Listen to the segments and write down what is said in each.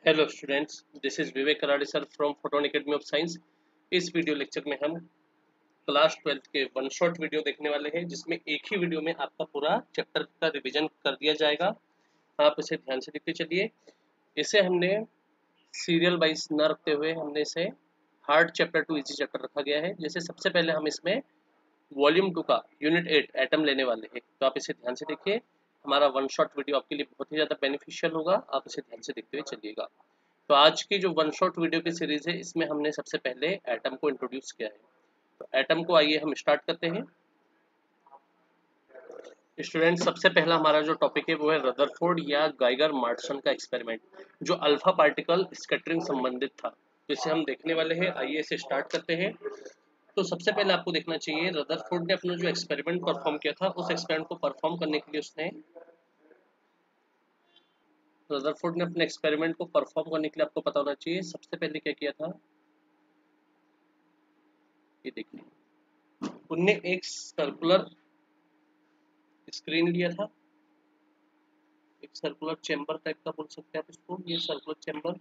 Hello students, this is Vivek Karade sir from Photon Academy of Science. इस video lecture में हम class 12 के one shot video देखने वाले हैं, जिसमें एक ही वीडियो में आपका पूरा चैप्टर का रिवीजन कर दिया जाएगा। आप इसे ध्यान से देखते चलिए। इसे हमने सीरियल वाइज न रखते हुए हमने इसे hard chapter to easy chapter रखा गया है। जैसे सबसे पहले हम इसमें वॉल्यूम 2 का यूनिट 8 एटम लेने वाले हैं, तो आप इसे ध्यान से देखिए। हमारा वन शॉट वीडियो आपके लिए बहुत ही ज़्यादा बेनिफिशियल होगा, आप इसे ध्यान से देखते हुए चलिएगा। तो आज की जो वन शॉट वीडियो की सीरीज है, इसमें हमने सबसे पहले एटम को इंट्रोड्यूस किया है। तो एटम को आइए हम स्टार्ट करते हैं। स्टूडेंट, सबसे पहला हमारा जो टॉपिक है वो है रदरफोर्ड या गाइगर मार्टसन का एक्सपेरिमेंट, जो अल्फा पार्टिकल स्कैटरिंग संबंधित था। तो इसे हम देखने वाले हैं। आइए इसे स्टार्ट करते हैं। तो सबसे पहले आपको देखना चाहिए, रदरफोर्ड ने अपना जो एक्सपेरिमेंट परफॉर्म किया था, उस एक्सपेरिमेंट को परफॉर्म करने के लिए रदरफोर्ड ने अपने एक्सपेरिमेंट को परफॉर्म करने के लिए आपको पता होना चाहिए सबसे पहले क्या किया था। ये देखिए, उनने एक सर्कुलर स्क्रीन लिया था, एक सर्कुलर चेंबर टाइप का बोल सकते हैं आप इसको। ये सर्कुलर चेंबर,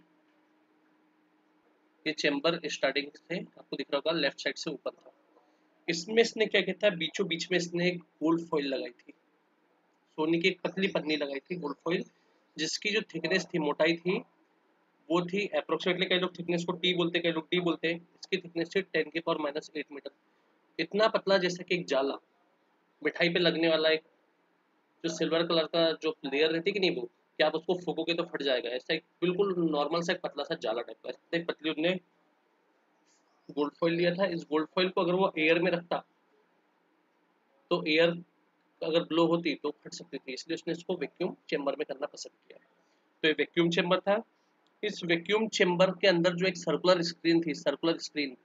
ये चेंबर स्टार्टिंग से आपको दिख रहा होगा लेफ्ट साइड से ऊपर था। इसमें इसने क्या किया था, बीचों बीच में इसने एक गोल्ड फॉइल लगाई थी, सोने की एक पतली पन्नी लगाई थी गोल्ड फॉइल, जिसकी जो थिकनेस थी, मोटाई थी, वो थी अप्रोक्सीमेटली, कई लोग थिकनेस को टी बोलते हैं, कई लोग डी बोलते हैं। इसकी थिकनेस थी 10⁻⁸ मीटर। इतना पतला जैसे कि एक जाला, मिठाई पे लगने वाला एक जो सिल्वर कलर का जो लेयर रहती है कि नहीं, वो कि आप उसको फूकोगे तो फट जाएगा, ऐसा एक बिल्कुल नॉर्मल सा एक पतला सा जाला टाइप का, इतने पतली उन्होंने गोल्ड फॉइल लिया था। इस गोल्ड फॉइल को अगर वो एयर में रखता, तो एयर अगर ब्लो होती तो फट सकती थी, इसलिए उसने इसको वैक्यूम चेंबर में करना पसंद किया। तो ये वैक्यूम चेंबर था। इस वैक्यूम चेंबर के अंदर जो एक सर्कुलर स्क्रीन थी, सर्कुलर स्क्रीन,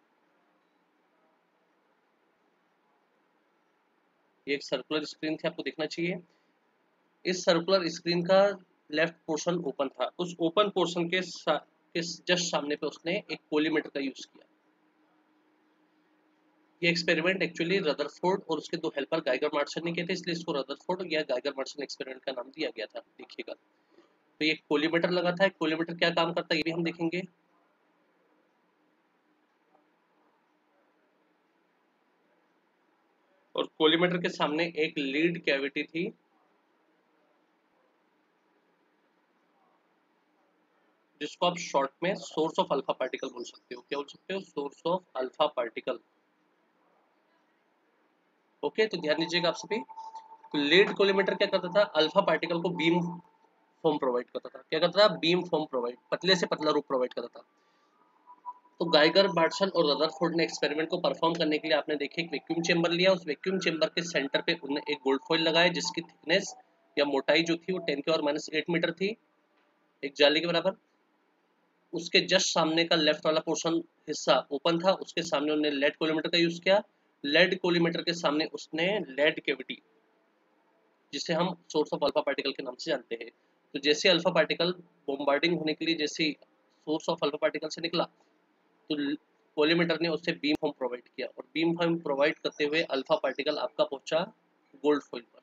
ये एक सर्कुलर स्क्रीन थी, आपको देखना चाहिए। इस सर्कुलर स्क्रीन का लेफ्ट पोर्शन ओपन था, उस ओपन पोर्शन के जस्ट सामने पे उसने एक कोलीमीटर का यूज किया। ये एक्सपेरिमेंट एक्चुअली रदरफोर्ड और उसके दो हेल्पर गाइगर मार्टसन ने किए थे, इसलिए इसको रदरफोर्ड या गाइगर मार्टसन एक्सपेरिमेंट का नाम दिया गया था। देखिएगा, तो ये कोलीमीटर लगा था। कोलीमीटर क्या काम करता है ये भी हम देखेंगे। और कोलीमीटर के सामने एक लीड कैविटी थी, जिसको आप शॉर्ट में सोर्स ऑफ अल्फा पार्टिकल बोल सकते हो। क्या बोल सकते हो? Source of alpha particle. Okay, तो ध्यान दीजिएगा आप सभी। तो लीड कोलीमीटर क्या करता था, अल्फा पार्टिकल को बीम फॉर्म प्रोवाइड करता था। क्या करता था? बीम फॉर्म प्रोवाइड, पतले से पतला रूप प्रोवाइड करता था। तो गाइगर बार्टसन और रदरफोर्ड ने एक्सपेरिमेंट को परफॉर्म करने के लिए आपने देखिए एक वैक्यूम चेंबर लिया। उस वैक्यूम चेंबर के सेंटर पे उन्होंने एक गोल्ड फॉइल लगाया, जिसकी थिकनेस या मोटाई जो थी वो 10⁻⁸ मीटर थी, एक जाली के बराबर। उसके जस्ट सामने का लेफ्ट वाला पोर्शन हिस्सा ओपन था, उसके सामने उन्होंने लेड कोलीमीटर का यूज किया। लेड कोलीमीटर के सामने उसने लेड कैविटी, जिसे हम सोर्स ऑफ अल्फा पार्टिकल के नाम से जानते हैं। तो जैसे अल्फा पार्टिकल बॉम्बार्डिंग होने के लिए जैसे सोर्स ऑफ अल्फा पार्टिकल से निकला, तो कोलीमीटर ने उससे बीम फॉर्म प्रोवाइड किया, और बीम फॉर्म प्रोवाइड करते हुए अल्फा पार्टिकल आपका पहुंचा गोल्ड फॉइल पर,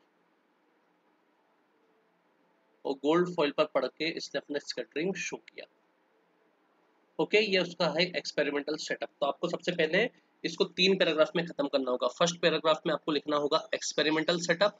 और गोल्ड फॉइल पर पड़ के इसने अपना स्कैटरिंग शो किया। ओके, ये उसका है एक्सपेरिमेंटल सेटअप। तो आपको सबसे पहले इसको 3 पैराग्राफ में खत्म करना होगा। फर्स्ट पैराग्राफ में आपको लिखना होगा एक्सपेरिमेंटल सेटअप।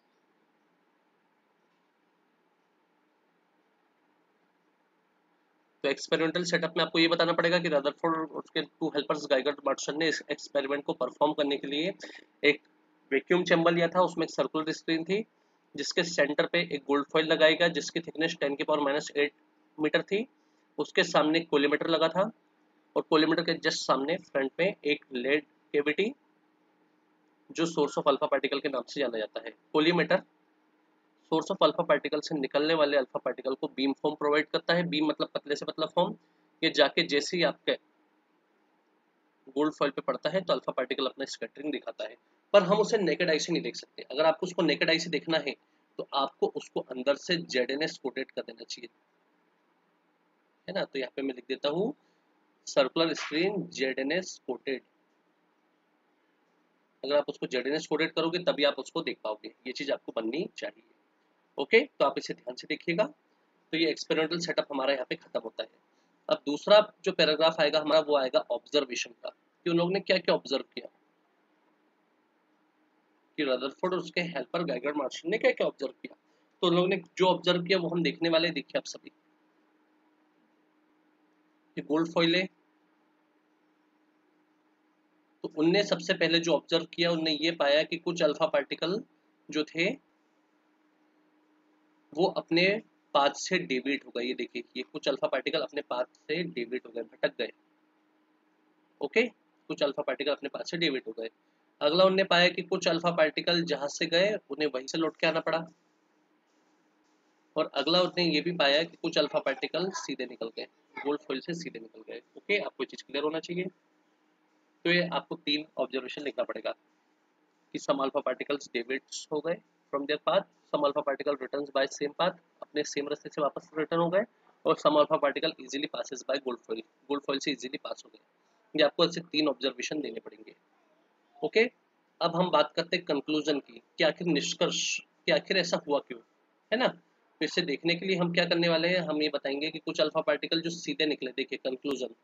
तो एक्सपेरिमेंटल सेटअप में आपको ये बताना पड़ेगा कि रदरफोर्ड और उसके टू हेल्पर्स गाइगर बार्टसन ने इस एक्सपेरिमेंट को परफॉर्म करने के लिए एक वैक्यूम चैम्बर लिया था, उसमें एक सर्कुलर स्क्रीन थी, जिसके सेंटर पे एक गोल्ड फॉइल लगाई गया, जिसकी थिकनेस 10⁻⁸ मीटर थी। उसके सामने कोलीमीटर लगा था, और कोलीमीटर के जस्ट सामने फ्रंट में एक लेड केविटी, जो सोर्स ऑफ अल्फा पार्टिकल के नाम से जाना जाता है। Collimator source of alpha particle से निकलने वाले अल्फा पार्टिकल को बीम फॉर्म प्रोवाइड करता है। बीम मतलब पतले से पतला फॉर्म। ये जाके जैसे ही आपके गोल्ड फॉइल पे पड़ता है, तो अल्फा पार्टिकल अपना स्कैटरिंग दिखाता है। पर हम उसे नेकेड आई से नहीं देख सकते। अगर आपको उसको नेकेड आई से देखना है, तो आपको उसको अंदर से जेडएनएस कोटेड कर देना चाहिए, है ना। तो यहाँ पे मैं लिख देता हूँ सर्कुलर स्क्रीन जेडएनएस कोटेड। अगर आप उसको जेडएनएस कोटेड करोगे तभी आप उसको देख पाओगे। ये चीज आपको बननी चाहिए। ओके, तो आप इसे ध्यान से देखिएगा। तो ये एक्सपेरिमेंटल सेटअप हमारा यहाँ पे खत्म होता है। अब दूसरा जो पैराग्राफ आएगा हमारा वो आएगा ऑब्जर्वेशन का, कि उन लोगों ने क्या क्या ऑब्जर्व किया, कि रदरफोर्ड और उसके हेल्पर गाइगर मार्शल ने क्या क्या ऑब्जर्व किया। तो उन लोगों ने जो ऑब्जर्व किया वो हम देखने वाले, देखिए आप सभी, कि गोल्ड फॉइल है, तो उनने सबसे पहले जो ऑब्जर्व किया उनने ये पाया कि कुछ अल्फा पार्टिकल जो थे वो अपने पाथ से डेविएट हो गए। ये देखिए, ये कुछ अल्फा पार्टिकल अपने पाथ से डेविएट हो गए, भटक गए। ओके, कुछ अल्फा पार्टिकल अपने पाथ से डेविएट हो गए। अगला उनने पाया कि कुछ अल्फा पार्टिकल जहां से गए उन्हें वहीं से लौट के आना पड़ा। और अगला उन्होंने ये भी पाया कि कुछ अल्फा पार्टिकल सीधे निकल गए, गोल्ड फॉइल से सीधे निकल गए। ओके, आपको चीज क्लियर होना चाहिए। तो ये आपको 3 ऑब्जर्वेशन लिखना पड़ेगा कि सम अल्फा पार्टिकल्स डेविएट्स हो गए from their path, some alpha particle returns by same path, अपने सेम रास्ते से वापस रिटर्न हो गए, और some alpha particle easily passes by gold foil से इजीली पास हो गए। ये आपको ऐसे 3 ऑब्जर्वेशन देने पड़ेंगे। ओके, अब हम बात करते हैं कंक्लूजन की, कि आखिर निष्कर्ष, कि आखिर ऐसा हुआ क्यों, है ना। तो इसे देखने के लिए हम क्या करने वाले हैं, हम ये बताएंगे कि कुछ अल्फा पार्टिकल जो सीधे निकले, देखिए कंक्लूजन।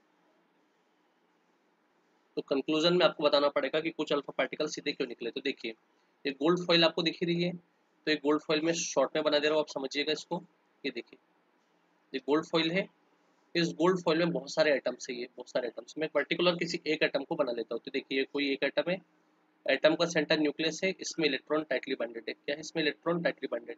तो कंक्लूजन में आपको बताना पड़ेगा कि कुछ अल्फा पार्टिकल सीधे क्यों निकले। तो देखिए, ये गोल्ड फॉइल आपको दिख रही है, तो ये गोल्ड फॉइल में शॉर्ट में बना दे रहा हूँ, आप समझिएगा इसको। ये देखिए, ये गोल्ड फॉइल है, इस गोल्ड फॉइल में बहुत सारे एटम्स है, ये बहुत सारे एटम्स। मैं पर्टिकुलर किसी एक एटम को बना लेता हूँ। तो देखिए, ये कोई एक एटम है, एटम का सेंटर न्यूक्लियस है, इसमें इलेक्ट्रॉन टाइटली बाइंडेड है। क्या है, इसमें इलेक्ट्रॉन टाइटली बाइंडेड।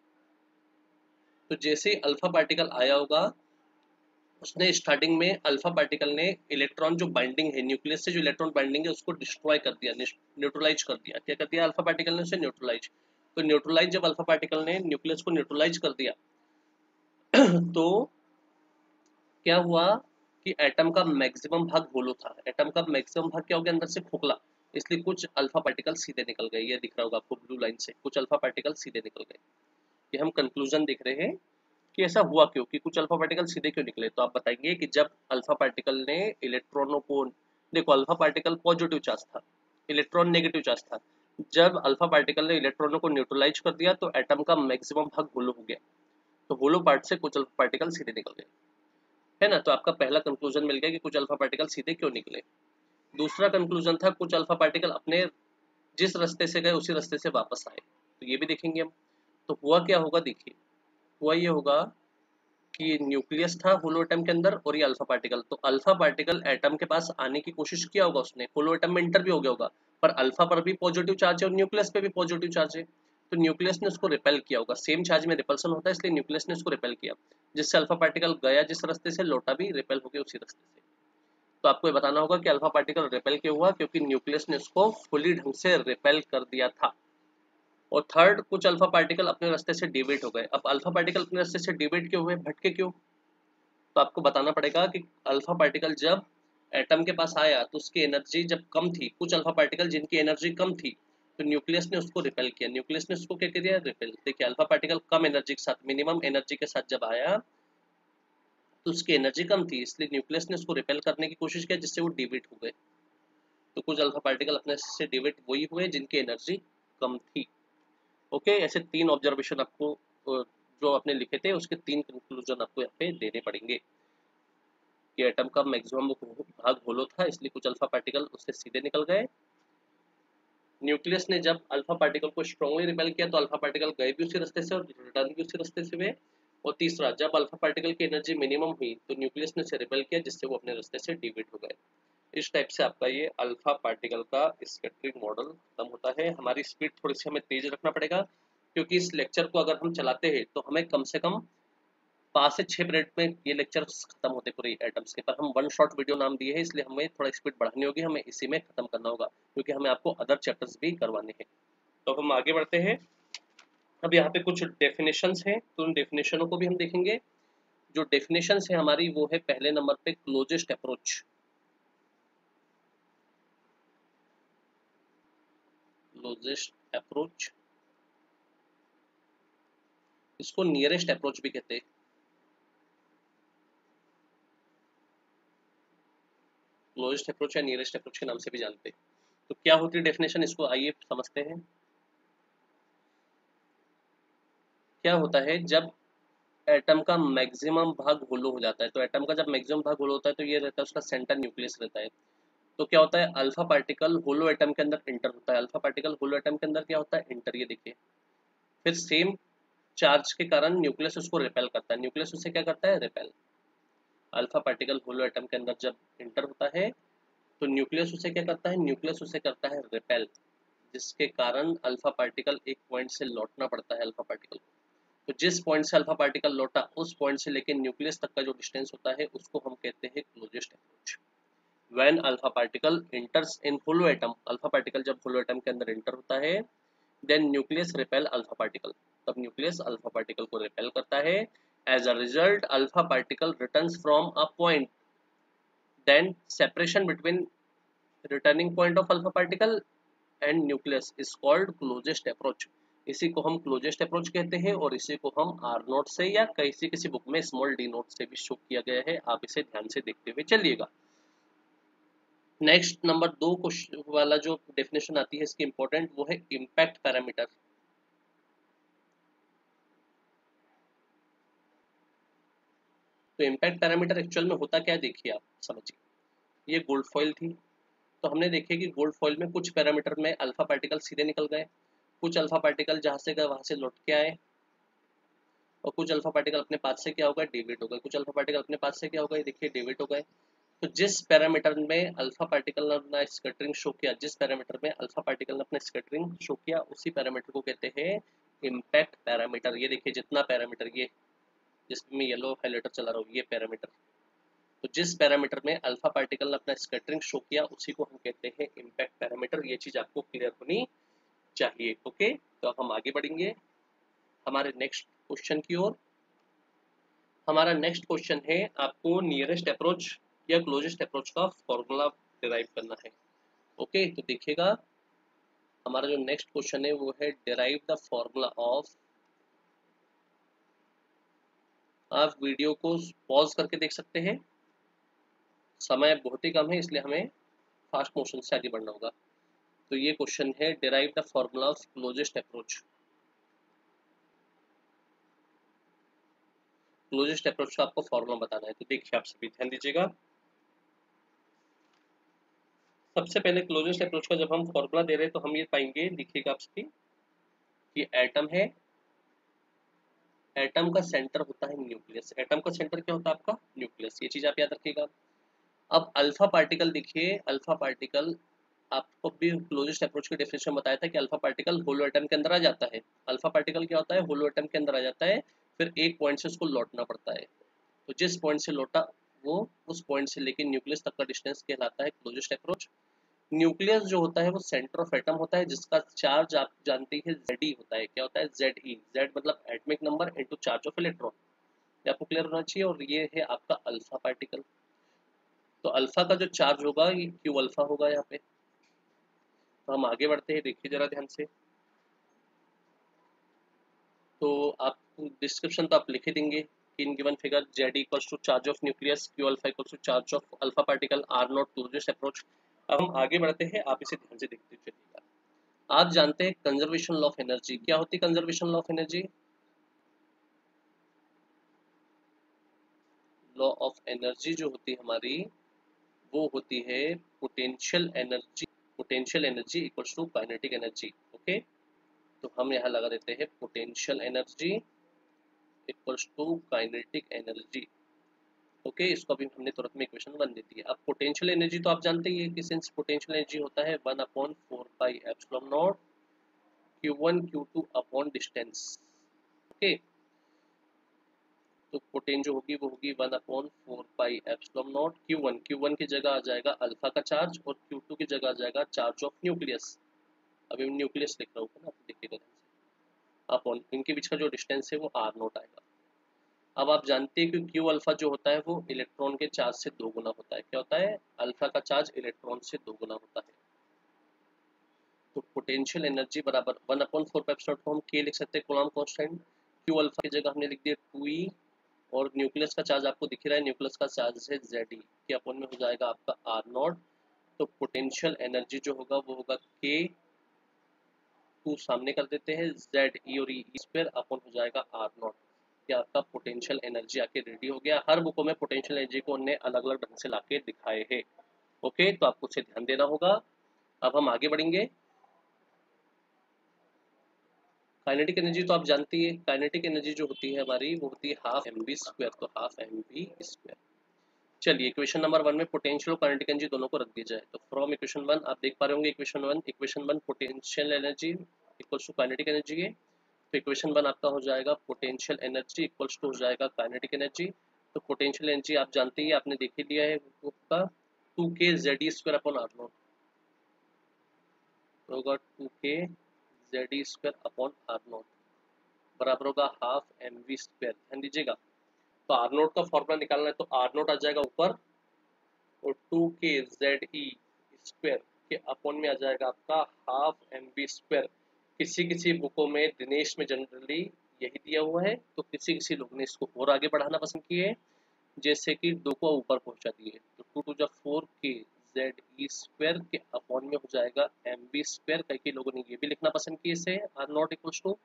तो जैसे ही अल्फा पार्टिकल आया होगा, उसने स्टार्टिंग में अल्फा पार्टिकल ने इलेक्ट्रॉन जो बाइंडिंग है, न्यूक्लियस से जो इलेक्ट्रॉन बाइंडिंग है उसको डिस्ट्रॉय कर दिया, न्यूट्रलाइज कर दिया। क्या कर दिया अल्फा पार्टिकल ने, उसे न्यूट्रलाइज। तो न्यूट्रलाइज जब अल्फा पार्टिकल ने न्यूक्लियस को न्यूट्रलाइज कर दिया तो क्या हुआ कि एटम का मैक्सिमम भाग होलो था, एटम का मैक्सिमम भाग क्या हो गया, अंदर से खोखला। इसलिए कुछ अल्फा पार्टिकल सीधे निकल गए, ये दिख रहा होगा आपको ब्लू लाइन से, कुछ अल्फा पार्टिकल सीधे निकल गए। ये हम कंक्लूजन देख रहे हैं कि ऐसा हुआ क्यों, कि कुछ अल्फा पार्टिकल सीधे क्यों निकले। तो आप बताएंगे कि जब अल्फा पार्टिकल ने इलेक्ट्रॉनों को, देखो अल्फा पार्टिकल पॉजिटिव चार्ज था, इलेक्ट्रॉन नेगेटिव चार्ज था। जब अल्फा पार्टिकल ने इलेक्ट्रॉनों को न्यूट्रलाइज कर दिया तो एटम का मैक्सिमम भाग होलो हो गया, तो होलो पार्ट से कुछ अल्फा पार्टिकल सीधे निकल गए, है ना। तो आपका पहला कंक्लूजन मिल गया कि कुछ अल्फा पार्टिकल सीधे क्यों निकले। दूसरा कंक्लूजन था कुछ अल्फा पार्टिकल अपने जिस रास्ते से गए उसी रास्ते से वापस आए, तो ये भी देखेंगे हम। तो हुआ क्या होगा, देखिए हुआ ये होगा कि न्यूक्लियस था होलो एटम के अंदर और ये अल्फा पार्टिकल, तो अल्फा पार्टिकल एटम के पास आने की कोशिश किया होगा उसने, होलो एटम में इंटर भी हो गया होगा, पर अल्फा पर भी पॉजिटिव चार्ज है और न्यूक्लियस पे भी पॉजिटिव चार्ज है, तो न्यूक्लियस ने उसको रिपेल किया होगा। सेम चार्ज में रिपल्सन होता है, इसलिए न्यूक्लियस ने उसको रिपेल किया, जिससे अल्फा पार्टिकल गया जिस रास्ते से, लौटा भी रिपेल हो गया उसी रास्ते से। तो आपको ये बताना होगा कि अल्फा पार्टिकल रिपेल क्यों हुआ, क्योंकि न्यूक्लियस ने उसको फुली ढंग से रिपेल कर दिया था। और थर्ड, कुछ अल्फा पार्टिकल अपने रास्ते से डिविएट हो गए। अब अल्फा पार्टिकल अपने रास्ते से डिविएट क्यों हुए, भटके क्यों, तो आपको बताना पड़ेगा कि अल्फा पार्टिकल जब एटम के पास आया तो उसकी एनर्जी जब कम थी, कुछ अल्फा पार्टिकल जिनकी एनर्जी कम थी, तो न्यूक्लियस ने उसको रिपेल किया, न्यूक्लियस ने उसको क्या किया, रिपेल। देखिए अल्फा पार्टिकल कम एनर्जी के साथ, मिनिमम एनर्जी के साथ जब आया तो उसकी एनर्जी कम थी, इसलिए न्यूक्लियस ने उसको रिपेल करने की कोशिश किया, जिससे वो डिविएट हो गए। तो कुछ अल्फा पार्टिकल अपने से डिविएट वही हुए जिनकी एनर्जी कम थी। ओके, ऐसे 3 ऑब्जर्वेशन आपको जो आपने लिखे थे उसके 3 कंक्लूजन आपको यहाँ पे देने पड़ेंगे, कि एटम का मैक्सिमम भाग होलो था इसलिए कुछ अल्फा पार्टिकल उससे सीधे निकल गए, न्यूक्लियस ने जब अल्फा पार्टिकल को स्ट्रांगली रिपेल किया तो अल्फा पार्टिकल गए भी उसी रास्ते से और रिटर्न भी उसी रास्ते से हुए। और तीसरा, जब अल्फा पार्टिकल की एनर्जी मिनिमम हुई तो न्यूक्लियस ने उसे रिपेल किया, जिससे वो अपने रास्ते से डिविएट हो गए। इस टाइप से आपका ये अल्फा पार्टिकल का स्कैटरिंग मॉडल खत्म होता है। हमारी स्पीड थोड़ी सी हमें तेज रखना पड़ेगा, क्योंकि इस लेक्चर को अगर हम चलाते हैं तो हमें कम से कम 5 से 6 मिनट में ये लेक्चर खत्म होते पूरे एटम्स के, पर हम वन शॉट वीडियो नाम दिए हैं इसलिए हमें थोड़ा स्पीड बढ़ानी होगी, हमें इसी में खत्म करना होगा, क्योंकि हमें आपको अदर चैप्टर्स भी करवाने हैं। तो अब हम आगे बढ़ते हैं। अब यहाँ पे कुछ डेफिनेशंस हैं, तो उन डेफिनेशनों को भी हम देखेंगे। जो डेफिनेशंस है हमारी वो है पहले नंबर पे क्लोजेस्ट अप्रोच, क्लोजेस्ट अप्रोच, इसको नियरेस्ट अप्रोच भी कहते हैं। क्लोजेस्ट अप्रोच या नियरेस्ट अप्रोच के नाम से भी जानते हैं। तो क्या होती है डेफिनेशन, इसको आइए समझते हैं। क्या होता है, जब एटम का मैक्सिमम भाग होलो हो जाता है। तो एटम का जब मैक्सिमम भाग होलो होता है तो ये रहता है उसका सेंटर न्यूक्लियस रहता है। तो क्या होता है, अल्फा पार्टिकल होलो एटम के अंदर इंटर होता है। अल्फा पार्टिकल होलो एटम के अंदर क्या होता है, इंटर, ये देखिए। फिर सेम चार्ज के कारण न्यूक्लियस उसको रिपेल करता है, न्यूक्लियस उसे क्या करता है, repel. Alpha particle hollow atom के अंदर जब इंटर होता है तो न्यूक्लियस उसे क्या करता है, न्यूक्लियस उसे करता है रिपेल, जिसके कारण अल्फा पार्टिकल एक पॉइंट से लौटना पड़ता है अल्फा पार्टिकल। तो जिस पॉइंट से अल्फा पार्टिकल लौटा उस पॉइंट से लेकर न्यूक्लियस तक का जो डिस्टेंस होता है उसको हम कहते हैं closest approach. When alpha particle enters in hollow atom, alpha particle जब होलो एटम के अंदर इंटर होता है, then nucleus repel alpha particle, तब न्यूक्लियस अल्फा पार्टिकल को रिपेल करता है। As a result alpha particle returns from a point, then separation between returning point of alpha particle and nucleus is called closest approach. इसी को हम closest approach कहते हैं और इसी को हम आर नोट से या किसी किसी बुक में स्मॉल डी नोट से भी शो किया गया है, आप इसे ध्यान से देखते हुए चलिएगा। नेक्स्ट नंबर 2 क्वेश्चन वाला जो डेफिनेशन आती है इसकी इंपॉर्टेंट, वो है इम्पैक्ट पैरामीटर। तो इम्पैक्ट पैरामीटर एक्चुअल में होता क्या है, देखिए आप समझिए। ये गोल्ड फॉइल थी, तो हमने देखिए कि गोल्ड फॉइल में कुछ पैरामीटर में अल्फा पार्टिकल सीधे निकल गए, कुछ अल्फा पार्टिकल जहां से गए वहां से लौट के आए, और कुछ अल्फा पार्टिकल अपने पाथ से क्या हो गए, डेविएट हो गए। कुछ अल्फा पार्टिकल अपने पाथ से क्या हो गए, देखिए डेविएट हो गए। तो जिस पैरामीटर में अल्फा पार्टिकल ने अपना स्कैटरिंग शो किया, जिस पैरामीटर में अल्फा पार्टिकल ने अपना स्कैटरिंग शो किया, उसी पैरामीटर को कहते हैं इम्पैक्ट पैरामीटर। ये देखिए जितना पैरामीटर, ये जिसमें येलो हाइलाइटर चला रहा हूँ, ये पैरामीटर। तो जिस पैरामीटर में अल्फा पार्टिकल ने अपना स्कैटरिंग शो किया उसी को हम कहते हैं इम्पैक्ट पैरामीटर। ये चीज आपको क्लियर होनी चाहिए। ओके, तो अब हम आगे बढ़ेंगे हमारे नेक्स्ट क्वेश्चन की ओर। हमारा नेक्स्ट क्वेश्चन है, आपको नियरेस्ट अप्रोच या क्लोजेस्ट अप्रोच का फॉर्मूला डिराइव करना है। ओके, तो देखिएगा हमारा जो नेक्स्ट क्वेश्चन है वो है डिराइव द फॉर्मूला ऑफ। आप वीडियो को पॉज करके देख सकते हैं, समय बहुत ही कम है इसलिए हमें फास्ट मोशन से आगे बढ़ना होगा। तो ये क्वेश्चन है derive the formula of closest approach. Closest approach का आपको फॉर्मूला बताना है, तो देखिए आप सभी ध्यान दीजिएगा। सबसे पहले क्लोजेस्ट अप्रोच का जब हम फॉर्मूला दे रहे हैं तो हम ये पाएंगे, देखिएगा आप सभी, कि एटम है, एटम का सेंटर होता है न्यूक्लियस। एटम का सेंटर क्या होता है आपका, न्यूक्लियस, ये चीज आप याद रखिएगा। अब अल्फा पार्टिकल देखिए, अल्फा पार्टिकल आपको भी क्लोजेस्ट अप्रोच के डेफिनेशन बताया था कि अल्फा पार्टिकल होलो एटम के अंदर आ जाता है। अल्फा पार्टिकल क्या होता है, होलो एटम के अंदर आ जाता है, फिर एक पॉइंट से उसको लौटना पड़ता है। तो जिस पॉइंट से लौटा वो उस पॉइंट से लेकर न्यूक्लियस तक का डिस्टेंस कहलाता है क्लोजेस्ट अप्रोच। न्यूक्लियस जो होता है वो सेंटर ऑफ एटम होता है, जिसका चार्ज आप जानते हैं Ze होता है। क्या होता है, Ze, Z मतलब atomic number into charge of electron, ये आपको क्लियर होना चाहिए। और ये है आपका अल्फा पार्टिकल। तो अल्फा का जो चार्ज होगा ये क्यू अल्फा होगा यहाँ पे। तो हम आगे बढ़ते हैं, देखिए जरा ध्यान से। तो आप डिस्क्रिप्शन तो आप लिख ही देंगे कि in given figure Z equals to charge of nucleus, Q alpha equals to charge of alpha particle, R naught closest approach. अब हम आगे बढ़ते हैं, आप इसे ध्यान से देखते चलिएगा। आप जानते हैं कंजर्वेशन लॉ ऑफ एनर्जी, क्या होती है conservation law of energy? Law of energy जो होती है हमारी, वो होती है potential energy. Potential energy equals to kinetic energy. Okay, तो हम यहाँ लगा देते हैं potential energy equals to kinetic energy. Okay, इसको अभी हमने तुरंत में इक्वेशन बन देती है। अब पोटेंशियल एनर्जी तो आप जानते ही है कि सिंस पोटेंशियल एनर्जी होता है 1/4 pi epsilon naught Q1 Q2 upon distance. Okay, तो पोटेन जो होगी वो होगी 1/4 पाई एप्सिलॉन नॉट Q1 की जगह आ जाएगा अल्फा का चार्ज और Q2 की जगह आ जाएगा चार्ज ऑफ न्यूक्लियस। अभी मैं न्यूक्लियस लिख रहा हूँ ना, देखिएगा अपॉन इनके बीच का जो डिस्टेंस है वो R नॉट आएगा। अब आप जानते हैं कि Q अल्फा जो होता है वो इलेक्ट्रॉन के चार्ज से 2 गुना होता है। क्या होता है, अल्फा का चार्ज इलेक्ट्रॉन से 2 गुना होता है। तो पोटेंशियल एनर्जी बराबर 1/4 पाई एप्सिलॉन को हम K लिख सकते हैं, कूलम्ब कांस्टेंट। Q अल्फा की जगह हमने लिख दिया 2E, और न्यूक्लियस का चार्ज आपको दिख रहा है, न्यूक्लियस का चार्ज है Ze, के अपॉन में हो जाएगा आपका आर नॉट। तो पोटेंशियल एनर्जी जो होगा वो होगा के, 2 सामने कर देते हैं, Ze और E स्क्वायर अपॉन हो जाएगा आर नॉट। कि आपका पोटेंशियल एनर्जी आके रेडी हो गया। हर बुकों में पोटेंशियल एनर्जी को उन्होंने अलग अलग ढंग से लाके दिखाए है। ओके, तो आपको उसे ध्यान देना होगा। अब हम आगे बढ़ेंगे। काइनेटिक एनर्जी तो आप जानती है, काइनेटिक एनर्जी जो होती है हमारी वो होती है हाफ एम वी स्क्वायर, तो हाफ एम वी स्क्वायर। चलिए इक्वेशन नंबर 1 में पोटेंशियल और काइनेटिक एनर्जी दोनों को रख दिया जाए, तो फ्रॉम इक्वेशन 1 आप देख पा रहे होंगे equation 1 potential energy equals to kinetic energy है। तो इक्वेशन 1 आपका हो जाएगा पोटेंशियल एनर्जी इक्वल्स टू हो जाएगा काइनेटिक एनर्जी। तो पोटेंशियल एनर्जी आप जानते ही, आपने देख ही लिया है उसका 2k Z square upon R naught, तो होगा 2k Z square upon R naught बराबर होगा हाफ एम वी स्क्वायर। ध्यान दीजिएगा, तो आर नोट का फॉर्मूला निकालना है, तो आर नोट आ जाएगा ऊपर और 2k जेड ई स्क्वायर के अपॉन में आ जाएगा आपका हाफ एम वी स्क्वायर। किसी किसी बुकों में दिनेश में जनरली यही दिया हुआ है, तो किसी किसी लोगों ने इसको और आगे बढ़ाना पसंद किए है, जैसे कि 2 को ऊपर पहुंचा दिए, तो 2 टू जा 4k जेड ई स्क्वायर के अपॉन में हो जाएगा एम बी स्क्वायर। कई लोगों ने ये भी लिखना पसंद किया इसे आर नॉट इक्वल्स टू,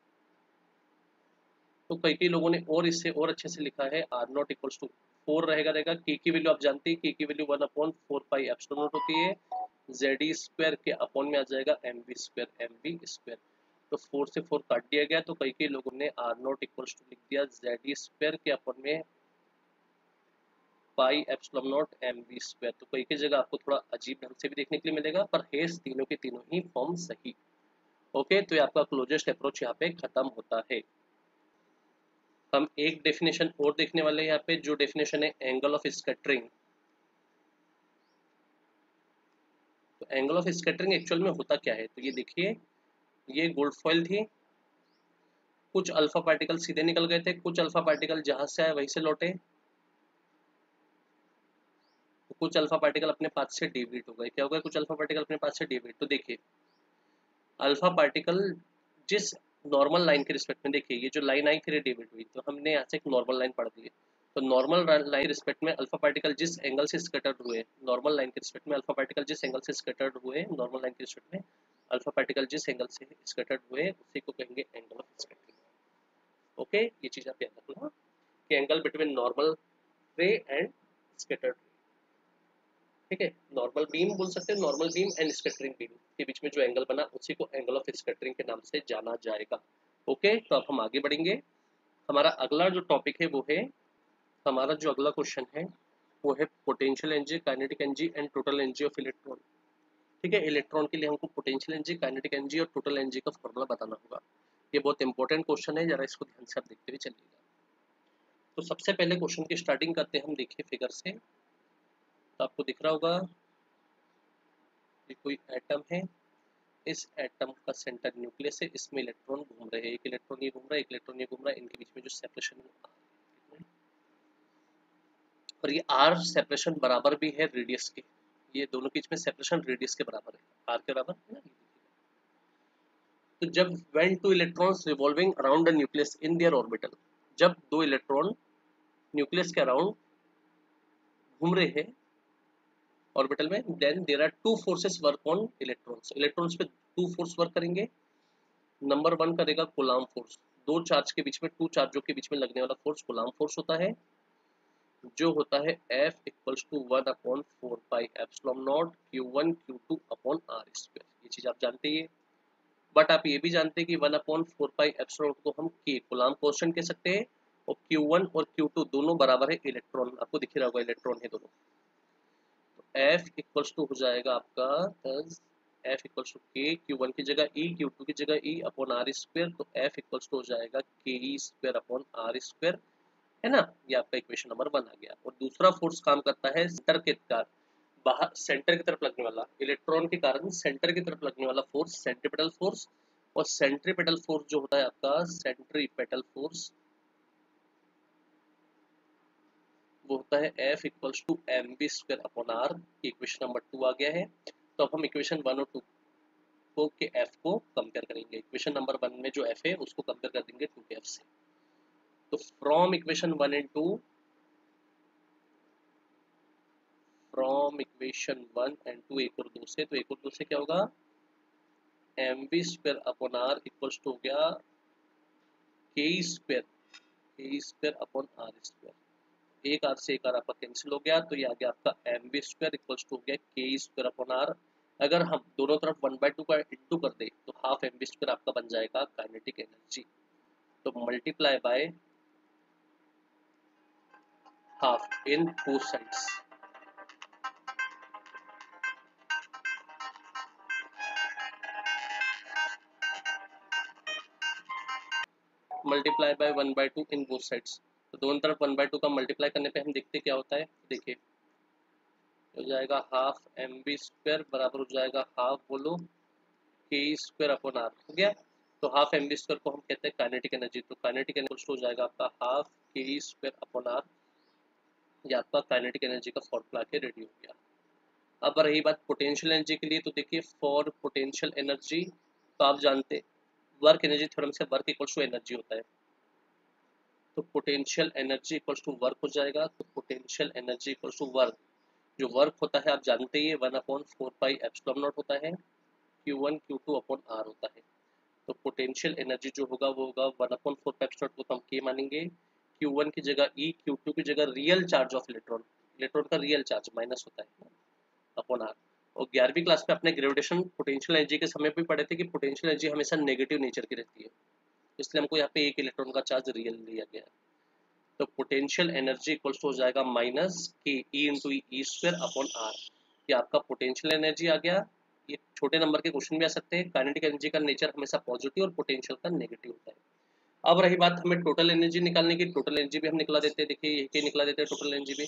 तो कई लोगों ने और इससे और अच्छे से लिखा है आर नॉट इक्वल्स टू 4 रहेगा के की वैल्यू आप जानते हैं, के की value 1 upon 4 pi epsilon naught होती है, जेड ई स्क्वायर के अपॉन में आ जाएगा एम बी स्क्वायर। तो 4 से 4 काट दिया गया, तो कई लोगों ने आर नॉट इक्वल्स टू लिख दिया जेड ई स्क्वायर के अपॉन में pi epsilon naught M B square. तो कई की जगह आपको थोड़ा अजीब ढंग से भी देखने के लिए मिलेगा, पर है तीनों के तीनों ही फॉर्म सही। ओके, तो ये आपका क्लोजेस्ट अप्रोच यहाँ पे खत्म होता है। हम एक डेफिनेशन और देखने वाले हैं यहाँ पे, जो डेफिनेशन है एंगल ऑफ स्कैटरिंग। तो एंगल ऑफ स्कैटरिंग एक्चुअल में होता क्या है, तो ये देखिए, ये गोल्ड फॉइल थी, कुछ अल्फा पार्टिकल सीधे निकल गए थे, कुछ अल्फा पार्टिकल जहां से आए वहीं से लौटे, तो कुछ अल्फा पार्टिकल अपने पाथ से डेविएट हो गए। क्या हो गया, कुछ अल्फा पार्टिकल अपने पाथ से डेविएट। तो देखिए अल्फा पार्टिकल जिस नॉर्मल लाइन के रिस्पेक्ट में, देखिए ये जो लाइन आई फिर डेविएट हुई, तो हमने यहाँ से एक नॉर्मल लाइन पढ़ दी है। तो नॉर्मल लाइन के रिस्पेक्ट में अल्फा पार्टिकल जिस एंगल से स्कैटर्ड हुए, नॉर्मल लाइन के रिस्पेक्ट में अल्फा पार्टिकल जिस एंगल से स्कैटर्ड हुए, नॉर्मल लाइन के रिस्पेक्ट में अल्फा पार्टिकल जिस एंगल से स्कैटर्ड हुए उसी को कहेंगे एंगल ऑफ स्कैटरिंग। ओके, ये चीज आप याद रखना कि angle between normal ray and scattered, ठीक है, नॉर्मल बीम बोल सकते हैं, normal beam and scattering beam के बीच में जो एंगल बना उसी को एंगल ऑफ स्कैटरिंग के नाम से जाना जाएगा। ओके, तो अब हम आगे बढ़ेंगे। हमारा अगला जो टॉपिक है वो है, हमारा जो अगला क्वेश्चन है वो है potential energy, kinetic energy and total energy of electron. ठीक है, इलेक्ट्रॉन के लिए हमको पोटेंशियल एनर्जी, काइनेटिक एनर्जी और टोटल एनर्जी का फॉर्मूला बताना होगा। ये बहुत इंपॉर्टेंट क्वेश्चन है, जरा इसको ध्यान से आप देखते हुए चलिएगा। तो सबसे पहले क्वेश्चन की स्टार्टिंग करते हैं हम, देखिए फिगर से, तो आपको दिख रहा होगा ये कोई एटम है, इस एटम का सेंटर न्यूक्लियस है, इसमें इलेक्ट्रॉन घूम रहे हैं, एक इलेक्ट्रॉन ये घूम रहा है, एक इलेक्ट्रॉन ये घूम रहा है, इनके बीच में जो सेपरेशन है, और ये आर सेपरेशन बराबर भी है रेडियस के, ये दोनों के बीच में सेपरेशन रेडियस के बराबर है, आर के बराबर है ना। तो जब when two electrons revolving around the nucleus in their orbital, जब दो इलेक्ट्रॉन न्यूक्लियस के अराउंड घूम रहे हैं ऑर्बिटल में, then there are two forces work on electrons, electrons पे टू फोर्स वर्क करेंगे। नंबर 1 करेगा कूलाम फोर्स, दो चार्ज के बीच में, टू चार्जों के बीच में लगने वाला फोर्स कूलाम फोर्स होता है, जो होता है F equals to 1 upon 4 pi epsilon naught Q1 Q2 upon R square. ये चीज आप जानते ही, बट आप ये भी जानते हैं कि 1 अपॉन 4 पाई एप्सिलॉन को हम K कूलाम कांस्टेंट कह सकते हैं, और Q1 और Q2 दोनों बराबर है इलेक्ट्रॉन, आपको दिख रहा होगा इलेक्ट्रॉन है दोनों। तो F इक्वल्स टू हो जाएगा आपका F equals to K, Q1 की जगह E, Q2 की जगह E अपॉन R स्क्वायर, तो F इक्वल्स टू हो जाएगा KE square upon R square, है ना। ये आपका इक्वेशन नंबर 1 आ गया। और दूसरा फोर्स काम करता है सेंटर के कारण, बाहर सेंटर की तरफ लगने वाला, इलेक्ट्रॉन के कारण सेंटर की तरफ लगने वाला फोर्स सेंट्रीपिटल फोर्स, और सेंट्रीपिटल फोर्स जो होता है आपका सेंट्रीपिटल फोर्स वो होता है F equals to M B square upon R. Equation number 2 आ गया है। तो अब हम इक्वेशन 1 और 2 को के F को कंपेयर करेंगे। इक्वेशन नंबर 1 में जो F है उसको कंपेयर कर देंगे 2 के F से। तो from equation 1 and 2, from equation 1 and 2, एक और 2 से, तो एक और 2 से क्या होगा, M B square upon R equals to हो गया K square K square upon R square, एक आर से एक आर आपका कैंसिल हो गया, तो ये आ गया आपका M B square equals to हो गया के स्क्वायर अपॉन आर। अगर हम दोनों तरफ 1/2 का इंटू कर दे तो हाफ एम बी स्क्वायर आपका बन जाएगा काइनेटिक एनर्जी। तो multiply by half in both sides, multiply by 1/2 in both sides. तो दोनों तरफ 1/2 का मल्टीप्लाई करने पे हम देखते क्या होता है, देखिए हो जाएगा हाफ एम बी स्क्वायर बराबर हो जाएगा हाफ बोलो के स्क्वायर अपॉन आर, हो गया। तो हाफ एम बी स्क्वायर को हम कहते हैं काइनेटिक एनर्जी, तो काइनेटिक एनर्जी हो जाएगा आपका half K square upon R, ये आपका काइनेटिक एनर्जी का फॉर्मूला के रेडी हो गया। अब रही बात पोटेंशियल एनर्जी के लिए, तो देखिए फॉर पोटेंशियल एनर्जी तो आप जानते वर्क एनर्जी थ्योरम से वर्क इक्वल्स टू एनर्जी होता है, तो potential energy equals to work हो जाएगा। तो potential energy equals to work, जो वर्क होता है आप जानते ही 1/4 पाई एप्सिलॉन नॉट होता है, Q1 Q2 अपॉन आर होता है। तो पोटेंशियल एनर्जी जो होगा वो होगा 1/4 पाई एप्सिलॉन नॉट को हम के मानेंगे, Q1 की जगह E, Q2 की जगह real charge of electron, electron का रियल चार्ज माइनस होता है अपॉन आर। और 11वीं क्लास में अपने ग्रेविटेशन पोटेंशियल एनर्जी के समय भी पढ़े थे कि पोटेंशियल एनर्जी हमेशा नेगेटिव नेचर की रहती है, इसलिए हमको यहाँ पे एक इलेक्ट्रॉन का चार्ज रियल लिया गया है। तो पोटेंशियल एनर्जी इक्वल्स टू हो जाएगा minus K E into E square upon R, ये आपका पोटेंशियल एनर्जी आ गया। ये छोटे नंबर के क्वेश्चन भी आ सकते हैं, काइनेटिक एनर्जी का नेचर हमेशा पॉजिटिव और पोटेंशियल का नेगेटिव होता है। अब रही बात हमें टोटल एनर्जी निकालने की, टोटल एनर्जी भी हम निकला देते हैं, देखिए ये निकला देते हैं टोटल एनर्जी भी।